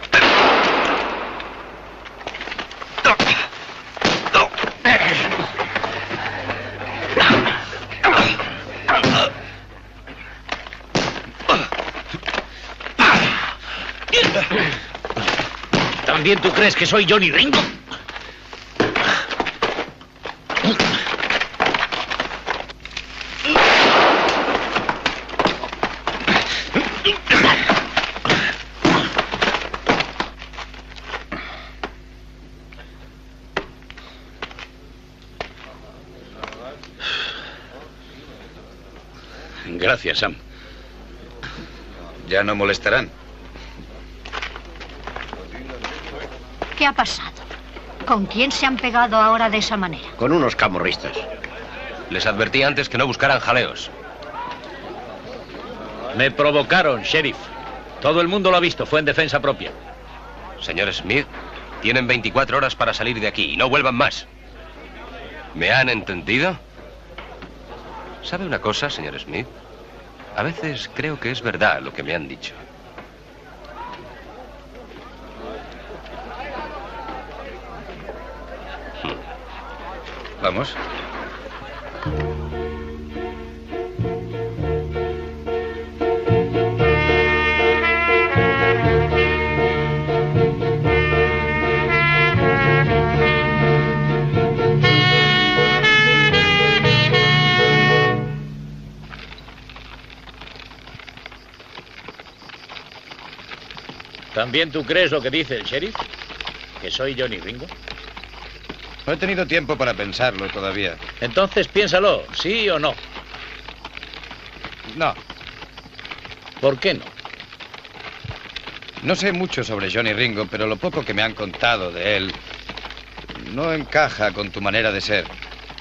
¿También tú crees que soy Johnny Ringo? Gracias, Sam. Ya no molestarán. ¿Qué ha pasado? ¿Con quién se han pegado ahora de esa manera? Con unos camorristas. Les advertí antes que no buscaran jaleos. Me provocaron, sheriff. Todo el mundo lo ha visto. Fue en defensa propia. Señor Smith, tienen veinticuatro horas para salir de aquí y no vuelvan más. ¿Me han entendido? ¿Sabe una cosa, señor Smith? A veces creo que es verdad lo que me han dicho. Vamos. ¿También tú crees lo que dice el sheriff? ¿Que soy Johnny Ringo? No he tenido tiempo para pensarlo todavía. Entonces piénsalo, ¿sí o no? No. ¿Por qué no? No sé mucho sobre Johnny Ringo, pero lo poco que me han contado de él no encaja con tu manera de ser.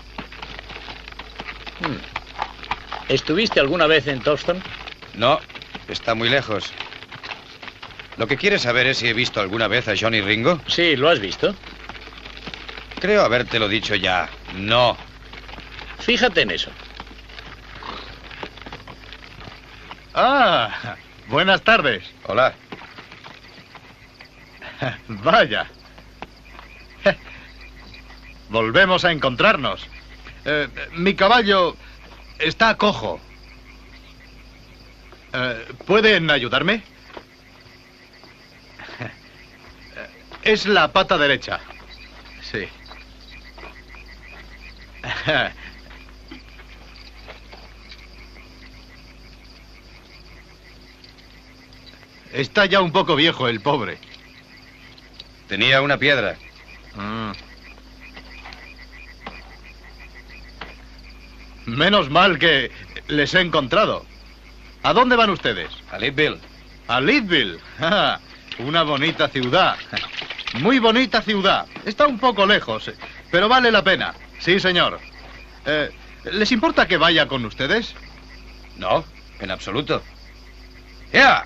Hmm. ¿Estuviste alguna vez en Towson? No, está muy lejos. Lo que quieres saber es si he visto alguna vez a Johnny Ringo. Sí, ¿lo has visto? Creo habértelo dicho ya. No. Fíjate en eso. Ah, buenas tardes. Hola. Vaya. Volvemos a encontrarnos. Eh, mi caballo está cojo. Eh, ¿Pueden ayudarme? Es la pata derecha. Sí. Está ya un poco viejo el pobre. Tenía una piedra. Mm. Menos mal que les he encontrado. ¿A dónde van ustedes? A Leadville. A Leadville. Ah, una bonita ciudad. Muy bonita ciudad. Está un poco lejos, pero vale la pena. Sí, señor. Eh, ¿Les importa que vaya con ustedes? No, en absoluto. ¡Ya!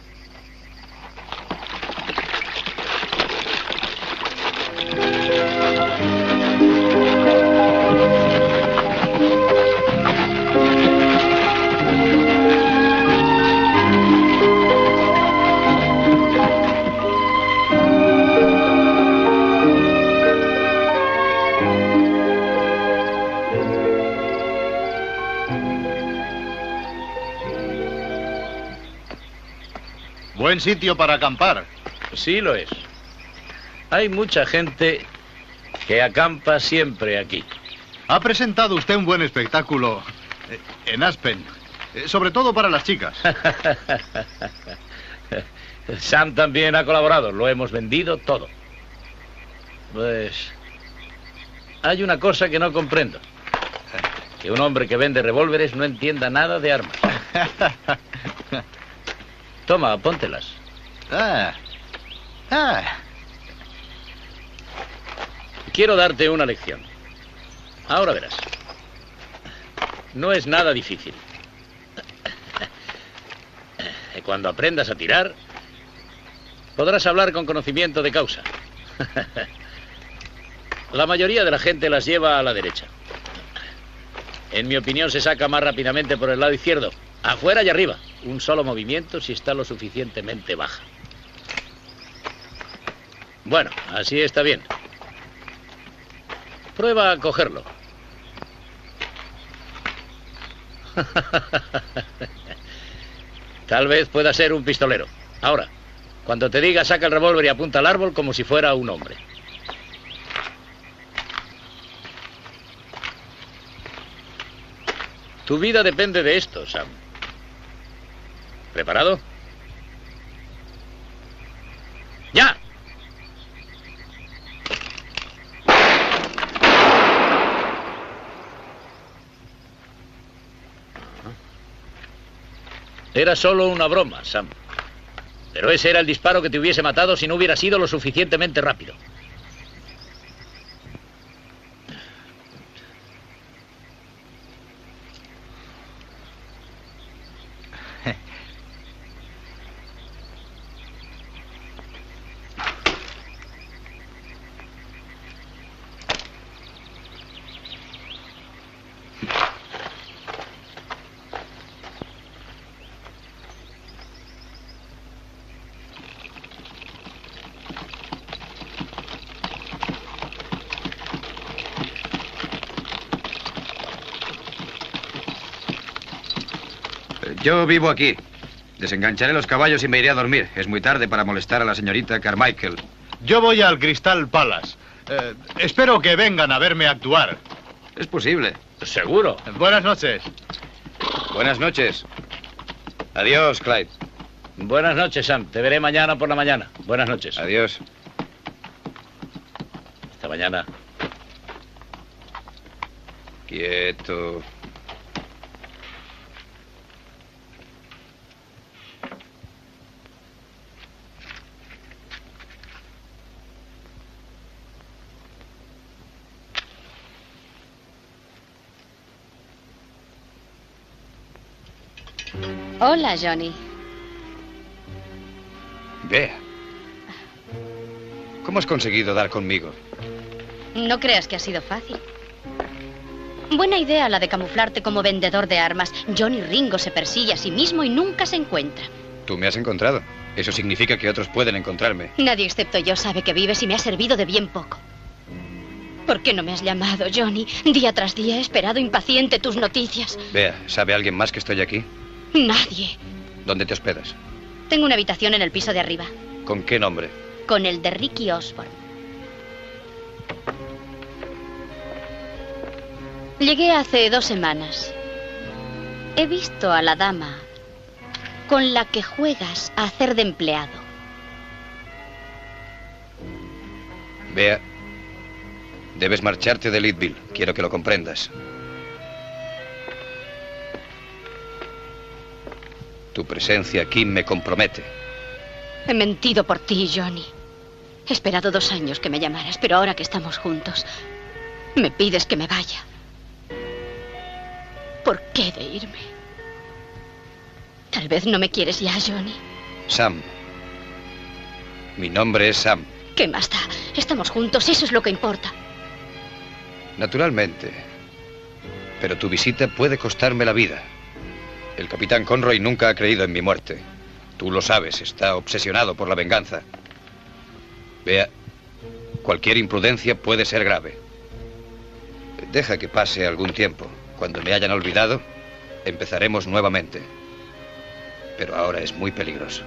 Buen sitio para acampar. Sí lo es. Hay mucha gente que acampa siempre aquí. Ha presentado usted un buen espectáculo en Aspen, sobre todo para las chicas. Sam también ha colaborado, lo hemos vendido todo. Pues hay una cosa que no comprendo. Que un hombre que vende revólveres no entienda nada de armas. Toma, póntelas. Ah. Ah. Quiero darte una lección. Ahora verás. No es nada difícil. Cuando aprendas a tirar, podrás hablar con conocimiento de causa. La mayoría de la gente las lleva a la derecha. En mi opinión, se saca más rápidamente por el lado izquierdo. Afuera y arriba. Un solo movimiento si está lo suficientemente baja. Bueno, así está bien. Prueba a cogerlo. Tal vez pueda ser un pistolero. Ahora, cuando te diga, saca el revólver y apunta al árbol como si fuera un hombre. Tu vida depende de esto, Sam. ¿Preparado? ¡Ya! Era solo una broma, Sam. Pero ese era el disparo que te hubiese matado si no hubiera sido lo suficientemente rápido. Yo vivo aquí. Desengancharé los caballos y me iré a dormir. Es muy tarde para molestar a la señorita Carmichael. Yo voy al Crystal Palace. Eh, espero que vengan a verme actuar. Es posible. Seguro. Buenas noches. Buenas noches. Adiós, Clyde. Buenas noches, Sam. Te veré mañana por la mañana. Buenas noches. Adiós. Hasta mañana. Quieto. Hola, Johnny. Vea. ¿Cómo has conseguido dar conmigo? No creas que ha sido fácil. Buena idea la de camuflarte como vendedor de armas. Johnny Ringo se persigue a sí mismo y nunca se encuentra. Tú me has encontrado. Eso significa que otros pueden encontrarme. Nadie excepto yo sabe que vives y me ha servido de bien poco. ¿Por qué no me has llamado, Johnny? Día tras día he esperado impaciente tus noticias. Vea, ¿sabe alguien más que estoy aquí? Nadie. ¿Dónde te hospedas? Tengo una habitación en el piso de arriba. ¿Con qué nombre? Con el de Ricky Osborne. Llegué hace dos semanas. He visto a la dama con la que juegas a hacer de empleado. Vea, debes marcharte de Leadville. Quiero que lo comprendas. Tu presencia aquí me compromete. He mentido por ti, Johnny. He esperado dos años que me llamaras, pero ahora que estamos juntos, me pides que me vaya. ¿Por qué de irme? Tal vez no me quieres ya, Johnny. Sam. Mi nombre es Sam. ¿Qué más da? Estamos juntos, eso es lo que importa. Naturalmente. Pero tu visita puede costarme la vida. El capitán Conroy nunca ha creído en mi muerte. Tú lo sabes, está obsesionado por la venganza. Vea, cualquier imprudencia puede ser grave. Deja que pase algún tiempo. Cuando me hayan olvidado, empezaremos nuevamente. Pero ahora es muy peligroso.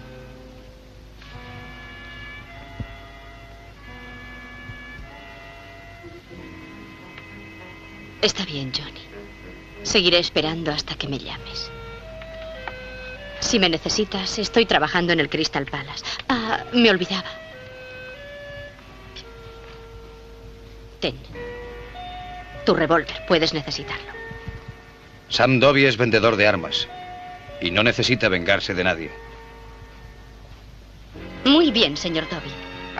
Está bien, Johnny. Seguiré esperando hasta que me llames. Si me necesitas, estoy trabajando en el Crystal Palace. Ah, me olvidaba. Ten. Tu revólver, puedes necesitarlo. Sam Dobie es vendedor de armas. Y no necesita vengarse de nadie. Muy bien, señor Dobie.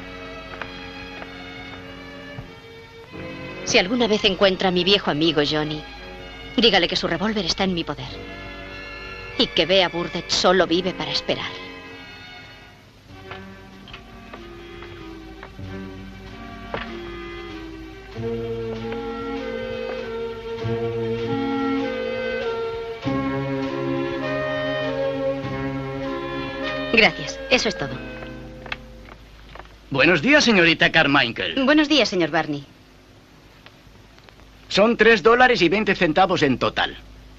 Si alguna vez encuentra a mi viejo amigo Johnny, dígale que su revólver está en mi poder. Y que Bea Burdett solo vive para esperar. Gracias, eso es todo. Buenos días, señorita Carmichael. Buenos días, señor Barney. Son tres dólares y veinte centavos en total.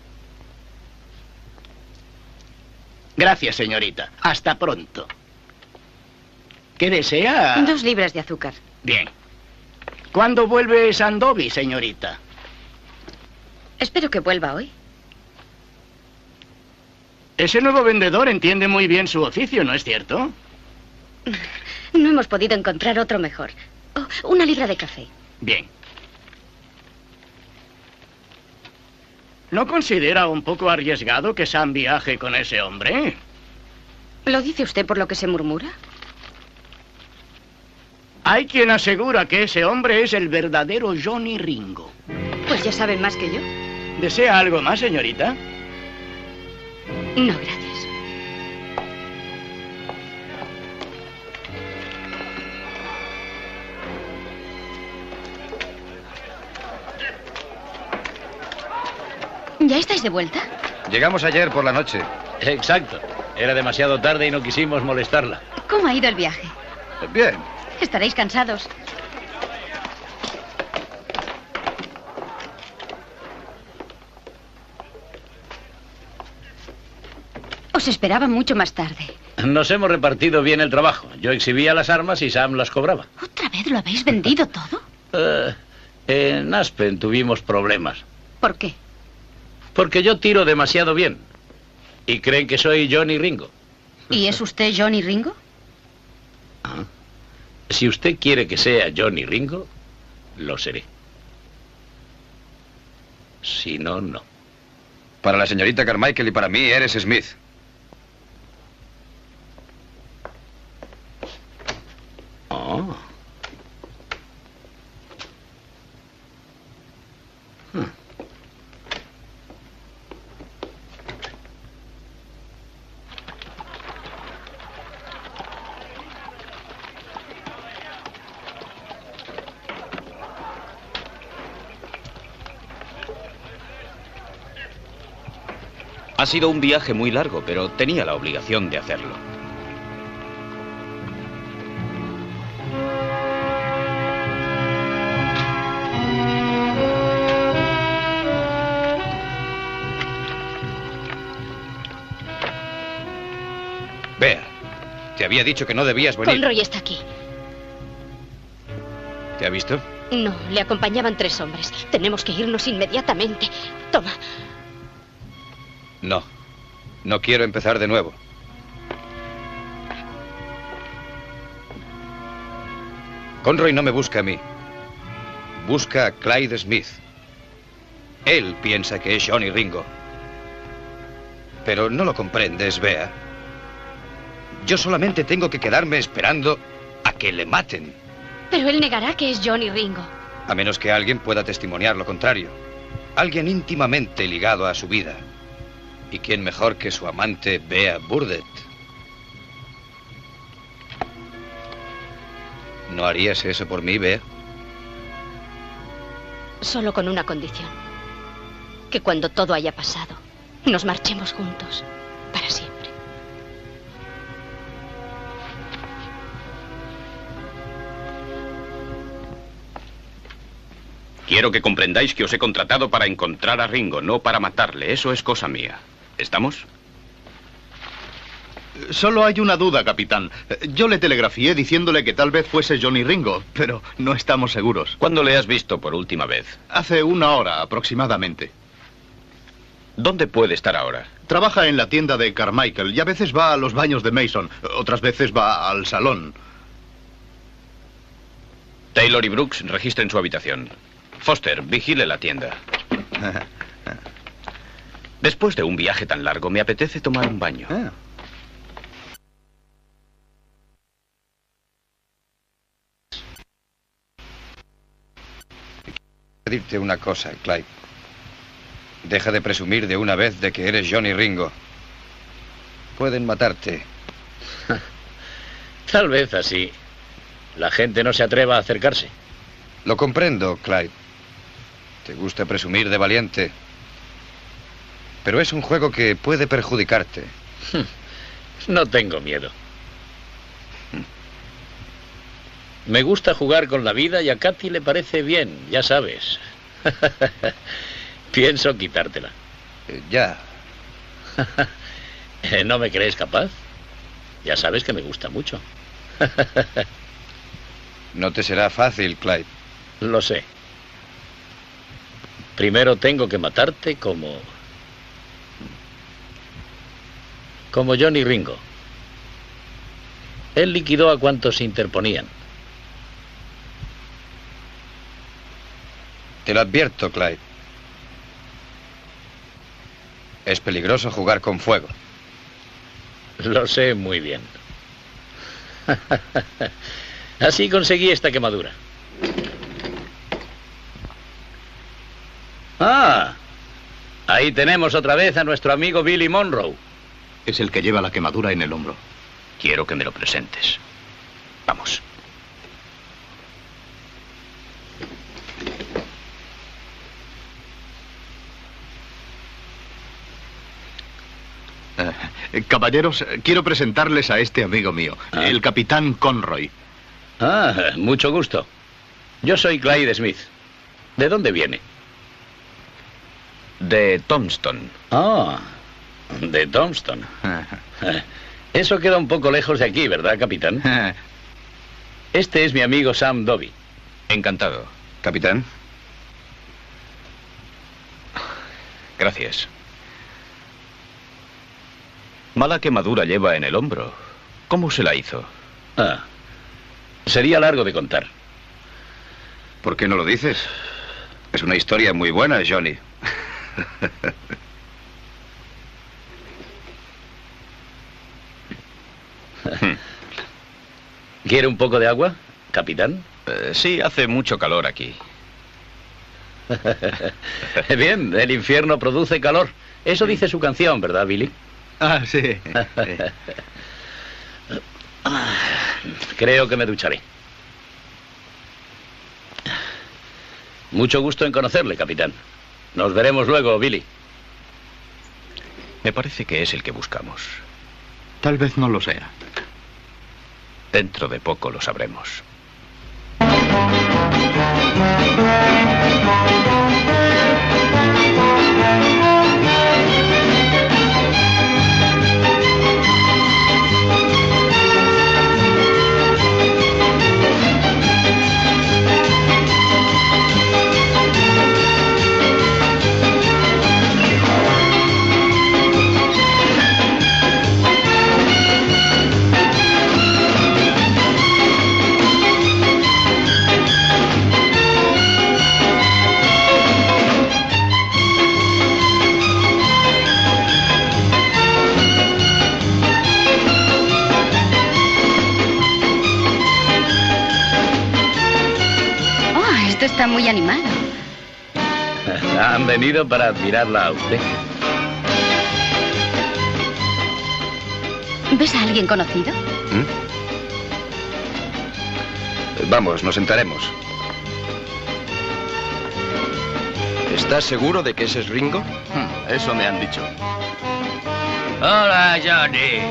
Gracias, señorita. Hasta pronto. ¿Qué desea? Dos libras de azúcar. Bien. ¿Cuándo vuelve Sandovi, señorita? Espero que vuelva hoy. Ese nuevo vendedor entiende muy bien su oficio, ¿no es cierto? No hemos podido encontrar otro mejor. Oh, una libra de café. Bien. ¿No considera un poco arriesgado que Sam viaje con ese hombre? ¿Lo dice usted por lo que se murmura? Hay quien asegura que ese hombre es el verdadero Johnny Ringo. Pues ya saben más que yo. ¿Desea algo más, señorita? No, gracias. ¿Ya estáis de vuelta? Llegamos ayer por la noche. Exacto. Era demasiado tarde y no quisimos molestarla. ¿Cómo ha ido el viaje? Bien. Estaréis cansados. Os esperaba mucho más tarde. Nos hemos repartido bien el trabajo. Yo exhibía las armas y Sam las cobraba. ¿Otra vez lo habéis vendido todo? Uh, en Aspen tuvimos problemas. ¿Por qué? Porque yo tiro demasiado bien. Y creen que soy Johnny Ringo. ¿Y es usted Johnny Ringo? Ah. Si usted quiere que sea Johnny Ringo, lo seré. Si no, no. Para la señorita Carmichael y para mí eres Smith. Oh. Hmm. Ha sido un viaje muy largo, pero tenía la obligación de hacerlo. Vea, te había dicho que no debías venir. Conroy está aquí. ¿Te ha visto? No, le acompañaban tres hombres. Tenemos que irnos inmediatamente. Toma. No, no quiero empezar de nuevo. Conroy no me busca a mí. Busca a Clyde Smith. Él piensa que es Johnny Ringo. Pero no lo comprendes, Bea. Yo solamente tengo que quedarme esperando a que le maten. Pero él negará que es Johnny Ringo. A menos que alguien pueda testimoniar lo contrario. Alguien íntimamente ligado a su vida. ¿Y quién mejor que su amante, Bea Burdett? ¿No harías eso por mí, Bea? Solo con una condición. Que cuando todo haya pasado, nos marchemos juntos. Para siempre. Quiero que comprendáis que os he contratado para encontrar a Ringo, no para matarle. Eso es cosa mía. ¿Estamos? Solo hay una duda, capitán. Yo le telegrafié diciéndole que tal vez fuese Johnny Ringo, pero no estamos seguros. ¿Cuándo le has visto por última vez? Hace una hora aproximadamente. ¿Dónde puede estar ahora? Trabaja en la tienda de Carmichael y a veces va a los baños de Mason. Otras veces va al salón. Taylor y Brooks registren su habitación. Foster, vigile la tienda. Después de un viaje tan largo, me apetece tomar un baño. Ah. Pedirte una cosa, Clyde. Deja de presumir de una vez de que eres Johnny Ringo. Pueden matarte. Tal vez así la gente no se atreva a acercarse. Lo comprendo, Clyde. Te gusta presumir de valiente. Pero es un juego que puede perjudicarte. No tengo miedo. Me gusta jugar con la vida y a Katy le parece bien, ya sabes. Pienso quitártela. Eh, ya. ¿No me crees capaz? Ya sabes que me gusta mucho. No te será fácil, Clyde. Lo sé. Primero tengo que matarte como... como Johnny Ringo. Él liquidó a cuantos se interponían. Te lo advierto, Clyde. Es peligroso jugar con fuego. Lo sé muy bien. Así conseguí esta quemadura. Ah, ahí tenemos otra vez a nuestro amigo Billy Monroe. Es el que lleva la quemadura en el hombro. Quiero que me lo presentes. Vamos. Eh, caballeros, quiero presentarles a este amigo mío, ah. el capitán Conroy. Ah, mucho gusto. Yo soy Clyde Smith. ¿De dónde viene? De Tombstone. Ah, de Tombstone. Eso queda un poco lejos de aquí, ¿verdad, capitán? Este es mi amigo Sam Dobby. Encantado. Capitán. Gracias. Mala quemadura lleva en el hombro. ¿Cómo se la hizo? Ah, sería largo de contar. ¿Por qué no lo dices? Es una historia muy buena, Johnny. ¿Quiere un poco de agua, capitán? Eh, sí, hace mucho calor aquí. Bien, el infierno produce calor. Eso dice su canción, ¿verdad, Billy? Ah, sí. Creo que me ducharé. Mucho gusto en conocerle, capitán. Nos veremos luego, Billy. Me parece que es el que buscamos. Tal vez no lo sea. Dentro de poco lo sabremos. Está muy animado. Han venido para admirarla a usted. ¿Ves a alguien conocido? ¿Mm? Vamos, nos sentaremos. ¿Estás seguro de que ese es Ringo? Hmm, eso me han dicho. Hola, Johnny.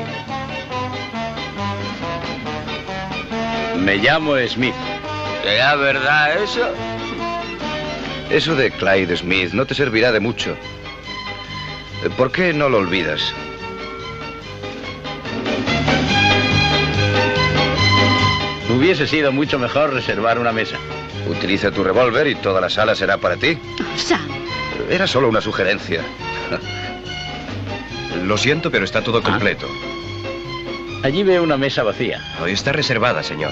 Me llamo Smith. ¿Será verdad eso? Eso de Clyde Smith no te servirá de mucho. ¿Por qué no lo olvidas? Hubiese sido mucho mejor reservar una mesa. Utiliza tu revólver y toda la sala será para ti. Sam. Era solo una sugerencia. Lo siento, pero está todo completo. Ah. Allí veo una mesa vacía. Hoy está reservada, señor.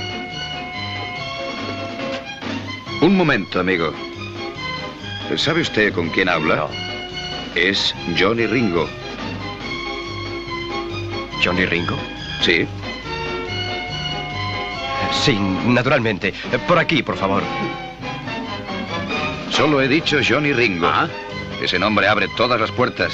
Un momento, amigo. ¿Sabe usted con quién habla? No. Es Johnny Ringo. ¿Johnny Ringo? Sí. Sí, naturalmente. Por aquí, por favor. Solo he dicho Johnny Ringo. ¿Ah? Ese nombre abre todas las puertas.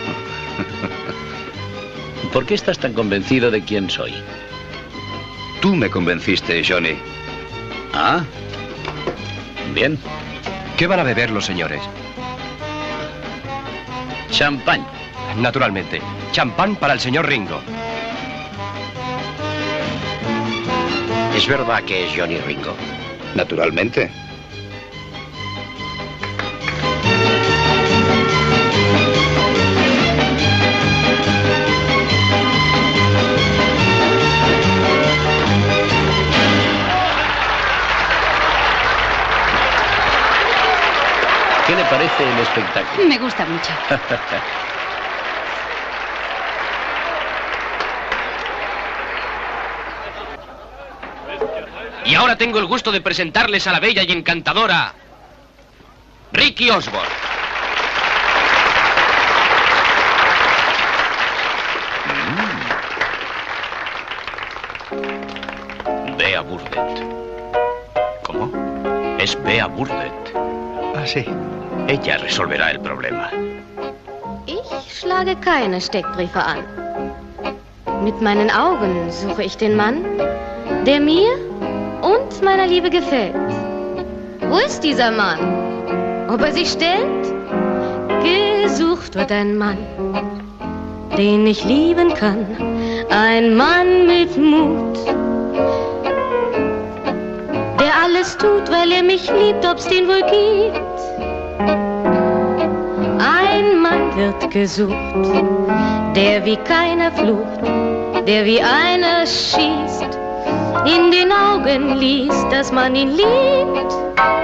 ¿Por qué estás tan convencido de quién soy? Tú me convenciste, Johnny. Ah. Bien. ¿Qué van a beber los señores? Champán. Naturalmente. Champán para el señor Ringo. ¿Es verdad que es Johnny Ringo? Naturalmente. ¿Qué le parece el espectáculo? Me gusta mucho. Y ahora tengo el gusto de presentarles a la bella y encantadora Ricky Osborne. Mm. Bea Burdett. ¿Cómo? Es Bea Burdett. Ah, sí. Ella resolverá el problema. Ich schlage keine Steckbriefe an. Mit meinen Augen suche ich den Mann, der mir und meiner Liebe gefällt. Wo ist dieser Mann? Ob er sich stellt? Gesucht wird ein Mann, den ich lieben kann. Ein Mann mit Mut, der alles tut, weil er mich liebt, ob's den wohl gibt. Ein Mann wird gesucht, der wie keiner flucht, der wie einer schießt, in den Augen liest, dass man ihn liebt,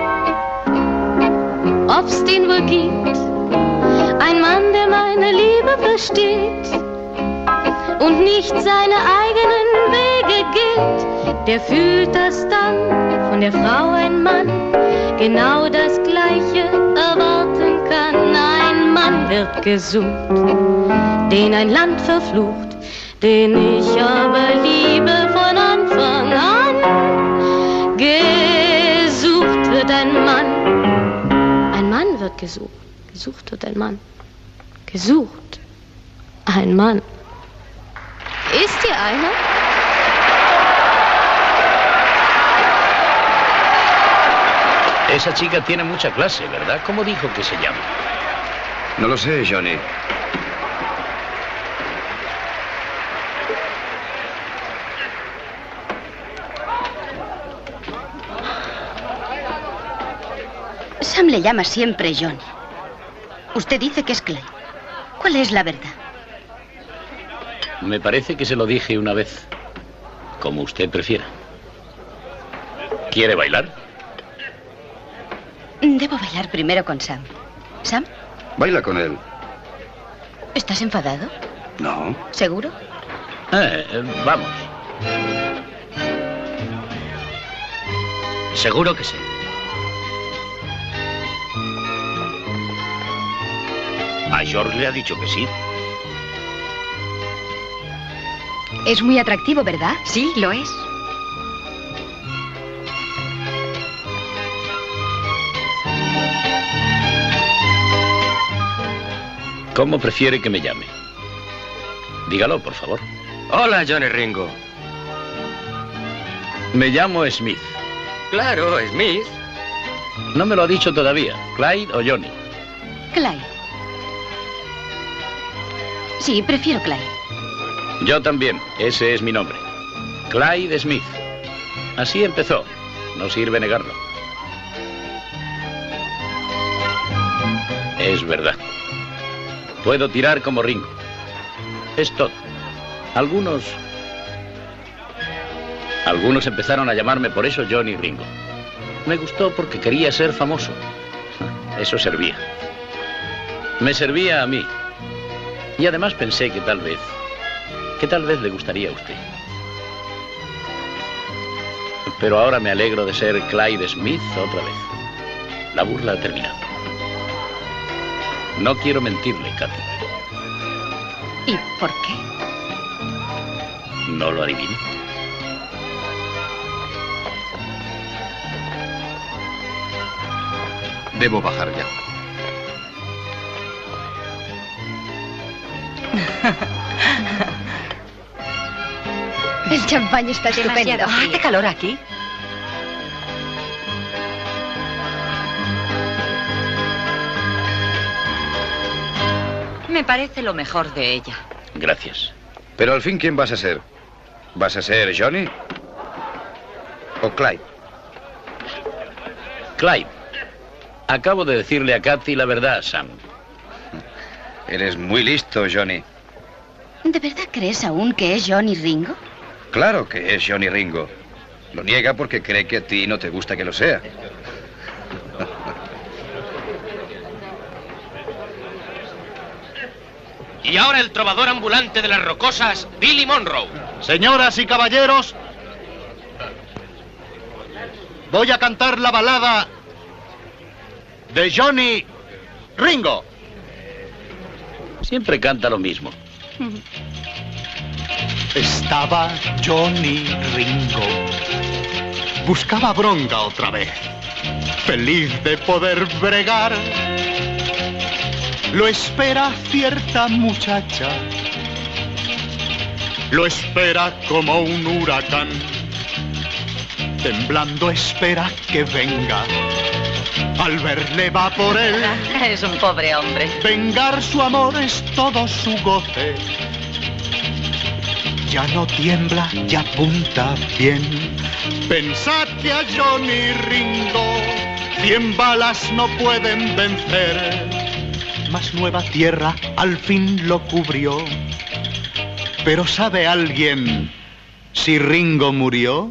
ob's den wohl gibt. Ein Mann, der meine Liebe versteht, und nicht seine eigenen Wege geht, der fühlt, dass dann von der Frau ein Mann genau das Gleiche erwarten kann. Ein Mann wird gesucht, den ein Land verflucht, den ich aber liebe von Anfang an. Gesucht wird ein Mann, ein Mann wird gesucht, gesucht wird ein Mann, gesucht ein Mann. Ist hier einer? Esa chica tiene mucha clase, ¿verdad? ¿Cómo dijo que se llama? No lo sé, Johnny. Sam le llama siempre Johnny. Usted dice que es Clay. ¿Cuál es la verdad? Me parece que se lo dije una vez. Como usted prefiera. ¿Quiere bailar? Debo bailar primero con Sam. ¿Sam? Baila con él. ¿Estás enfadado? No. ¿Seguro? Eh, eh, vamos. Seguro que sí. A George le ha dicho que sí. Es muy atractivo, ¿verdad? Sí, lo es. ¿Cómo prefiere que me llame? Dígalo, por favor. Hola, Johnny Ringo. Me llamo Smith. Claro, Smith. No me lo ha dicho todavía. ¿Clyde o Johnny? Clyde. Sí, prefiero Clyde. Yo también. Ese es mi nombre. Clyde Smith. Así empezó. No sirve negarlo. Es verdad. Puedo tirar como Ringo. Es todo. Algunos... Algunos empezaron a llamarme por eso Johnny Ringo. Me gustó porque quería ser famoso. Eso servía. Me servía a mí. Y además pensé que tal vez... que tal vez le gustaría a usted. Pero ahora me alegro de ser Clyde Smith otra vez. La burla ha terminado. No quiero mentirle, Kathy. ¿Y por qué? ¿No lo adivino? Debo bajar ya. El champán está estupendo. ¿Hace calor aquí? Me parece lo mejor de ella. Gracias. Pero al fin, ¿quién vas a ser? ¿Vas a ser Johnny? ¿O Clyde? Clyde. Acabo de decirle a Kathy la verdad, Sam. Eres muy listo, Johnny. ¿De verdad crees aún que es Johnny Ringo? Claro que es Johnny Ringo. Lo niega porque cree que a ti no te gusta que lo sea. Y ahora el trovador ambulante de las rocosas, Billy Monroe. Señoras y caballeros, voy a cantar la balada de Johnny Ringo. Siempre canta lo mismo. Estaba Johnny Ringo. Buscaba bronca otra vez. Feliz de poder bregar. Lo espera cierta muchacha. Lo espera como un huracán. Temblando espera que venga. Al verle va por él. Es un pobre hombre. Vengar su amor es todo su goce. Ya no tiembla, ya apunta bien. Pensad que a Johnny Ringo cien balas no pueden vencer. Mas Nueva Tierra al fin lo cubrió. Pero ¿sabe alguien si Ringo murió?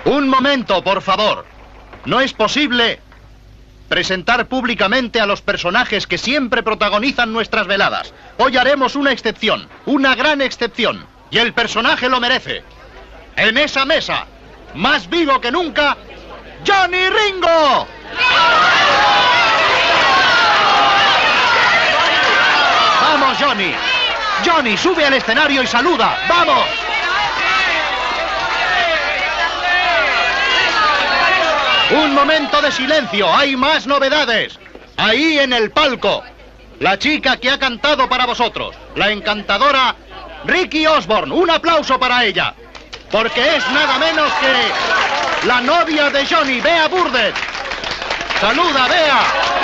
Un momento, por favor. No es posible presentar públicamente a los personajes que siempre protagonizan nuestras veladas. Hoy haremos una excepción, una gran excepción. Y el personaje lo merece. En esa mesa, más vivo que nunca, ¡Johnny Ringo! ¡Vamos, Johnny! Johnny, sube al escenario y saluda. ¡Vamos! Un momento de silencio, hay más novedades. Ahí en el palco, la chica que ha cantado para vosotros, la encantadora Ricky Osborne. Un aplauso para ella, porque es nada menos que la novia de Johnny, Bea Burdett. ¡Saluda, Bea!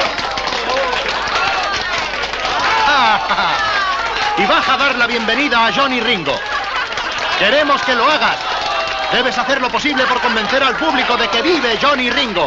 Ah, y vas a dar la bienvenida a Johnny Ringo. Queremos que lo hagas. Debes hacer lo posible por convencer al público de que vive Johnny Ringo.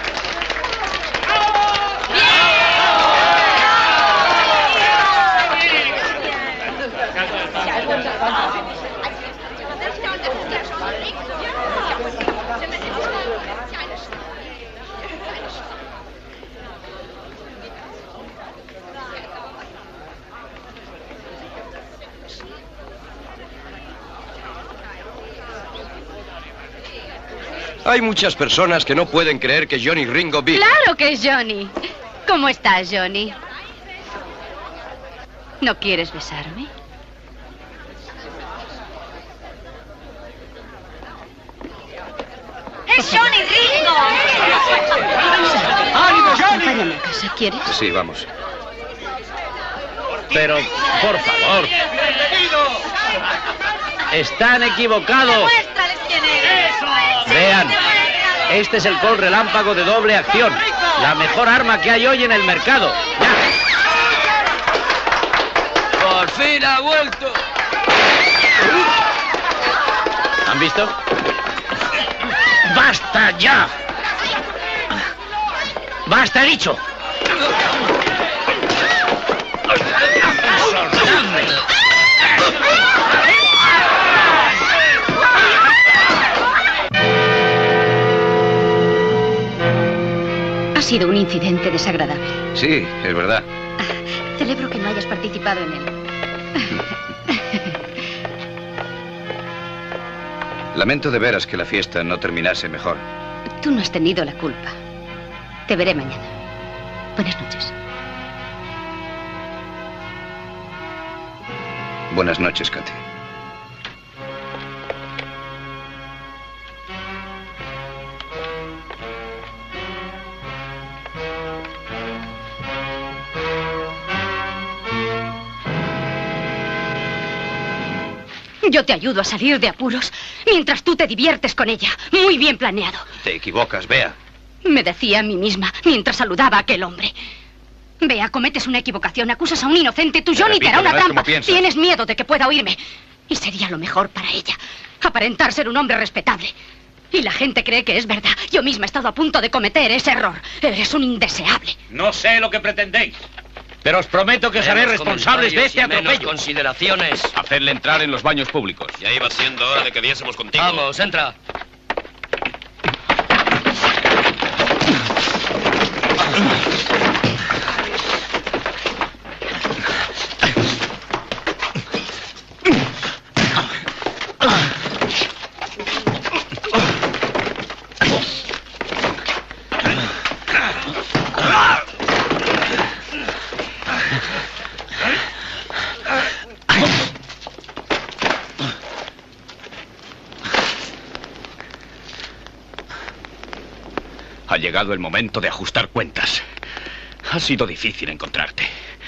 Hay muchas personas que no pueden creer que Johnny Ringo vive. ¡Claro que es Johnny! ¿Cómo estás, Johnny? ¿No quieres besarme? ¡Es Johnny Ringo! ¡Ánimo, Johnny! Acompáñame a casa, ¿quieres? Sí, vamos. Pero, por favor. Están equivocados. Demuéstrales quién eres. Vean, este es el Colt relámpago de doble acción. La mejor arma que hay hoy en el mercado. ¡Ya! ¡Por fin ha vuelto! ¿Han visto? ¡Basta ya! ¡Basta, he dicho! ¡Soltadme! Ha sido un incidente desagradable. Sí, es verdad. Celebro que no hayas participado en él. Lamento de veras que la fiesta no terminase mejor. Tú no has tenido la culpa. Te veré mañana. Buenas noches. Buenas noches, Katy. Yo te ayudo a salir de apuros mientras tú te diviertes con ella. Muy bien planeado. Te equivocas, Bea. Me decía a mí misma mientras saludaba a aquel hombre. Vea, cometes una equivocación, acusas a un inocente, tu Johnny te hará una trampa. Tienes miedo de que pueda oírme. Y sería lo mejor para ella, aparentar ser un hombre respetable. Y la gente cree que es verdad. Yo misma he estado a punto de cometer ese error. Eres un indeseable. No sé lo que pretendéis, pero os prometo que os haré responsables de este atropello. Consideraciones. Hacerle entrar en los baños públicos. Ya iba siendo hora de que diésemos contigo. Vamos, entra. Ha llegado el momento de ajustar cuentas. Ha sido difícil encontrarte.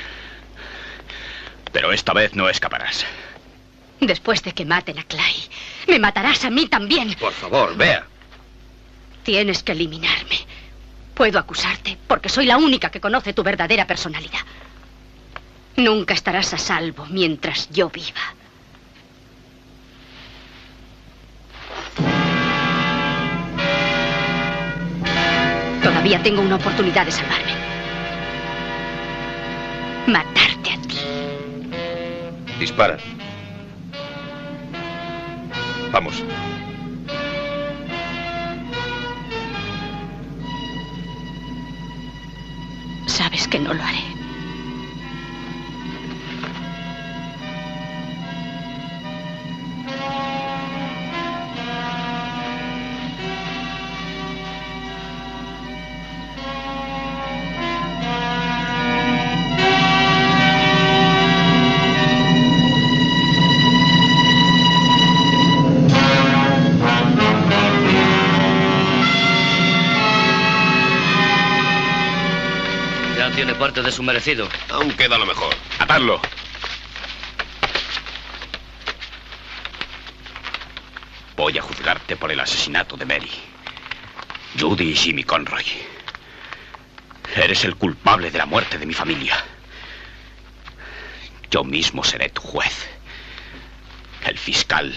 Pero esta vez no escaparás. Después de que maten a Clay, me matarás a mí también. Por favor, Bea. Tienes que eliminarme. Puedo acusarte porque soy la única que conoce tu verdadera personalidad. Nunca estarás a salvo mientras yo viva. Todavía tengo una oportunidad de salvarme. Matarte a ti. Dispara. Vamos. que no lo haré. Tiene parte de su merecido. Aún queda lo mejor. ¡Atadlo! Voy a juzgarte por el asesinato de Mary, Judy y Jimmy Conroy. Eres el culpable de la muerte de mi familia. Yo mismo seré tu juez, el fiscal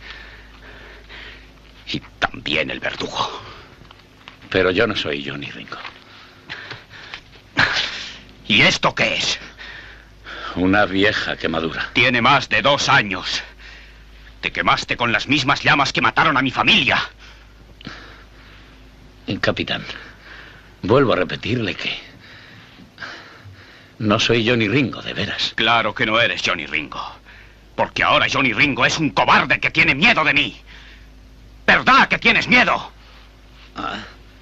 y también el verdugo. Pero yo no soy Johnny Ringo. ¿Y esto qué es? Una vieja quemadura. Tiene más de dos años. Te quemaste con las mismas llamas que mataron a mi familia. Capitán, vuelvo a repetirle que... no soy Johnny Ringo, de veras. Claro que no eres Johnny Ringo. Porque ahora Johnny Ringo es un cobarde que tiene miedo de mí. ¿Verdad que tienes miedo? Ah.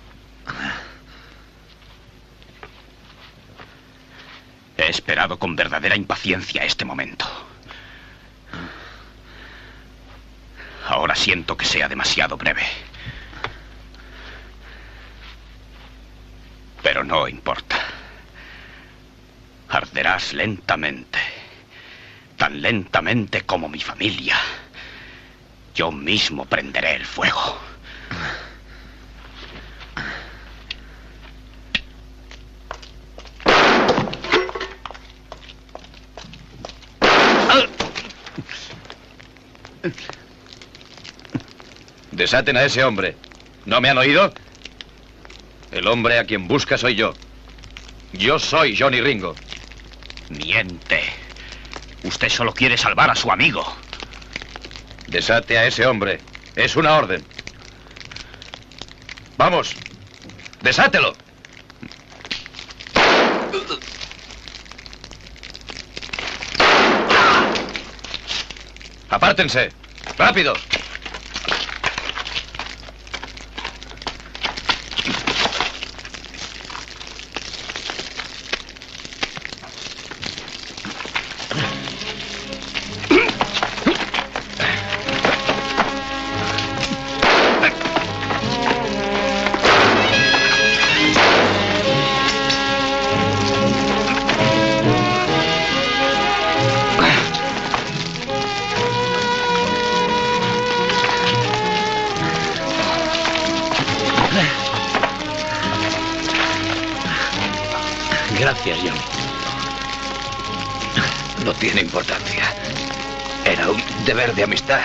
He esperado con verdadera impaciencia este momento. Ahora siento que sea demasiado breve. Pero no importa. Arderás lentamente. Tan lentamente como mi familia. Yo mismo prenderé el fuego. Desaten a ese hombre. ¿No me han oído? El hombre a quien busca soy yo. Yo soy Johnny Ringo. Miente. Usted solo quiere salvar a su amigo. Desate a ese hombre. Es una orden. Vamos. Desátelo. Apártense. ¡Rápido! Gracias, Johnny. No tiene importancia. Era un deber de amistad.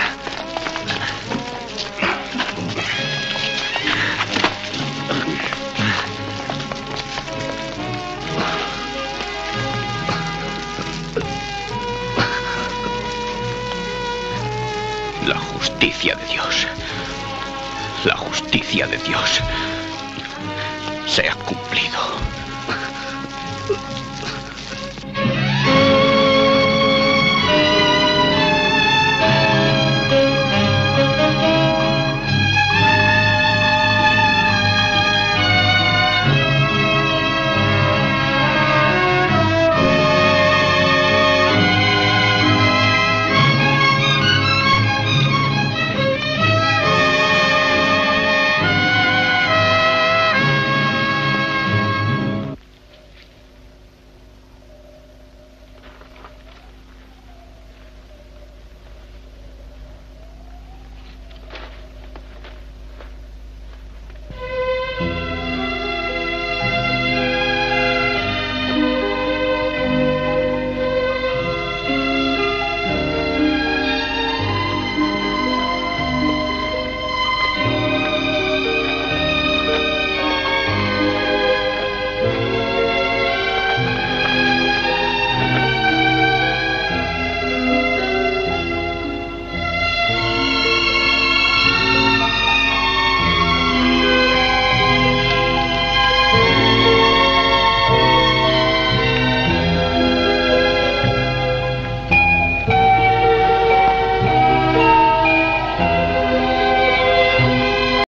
La justicia de Dios. La justicia de Dios se ha cumplido.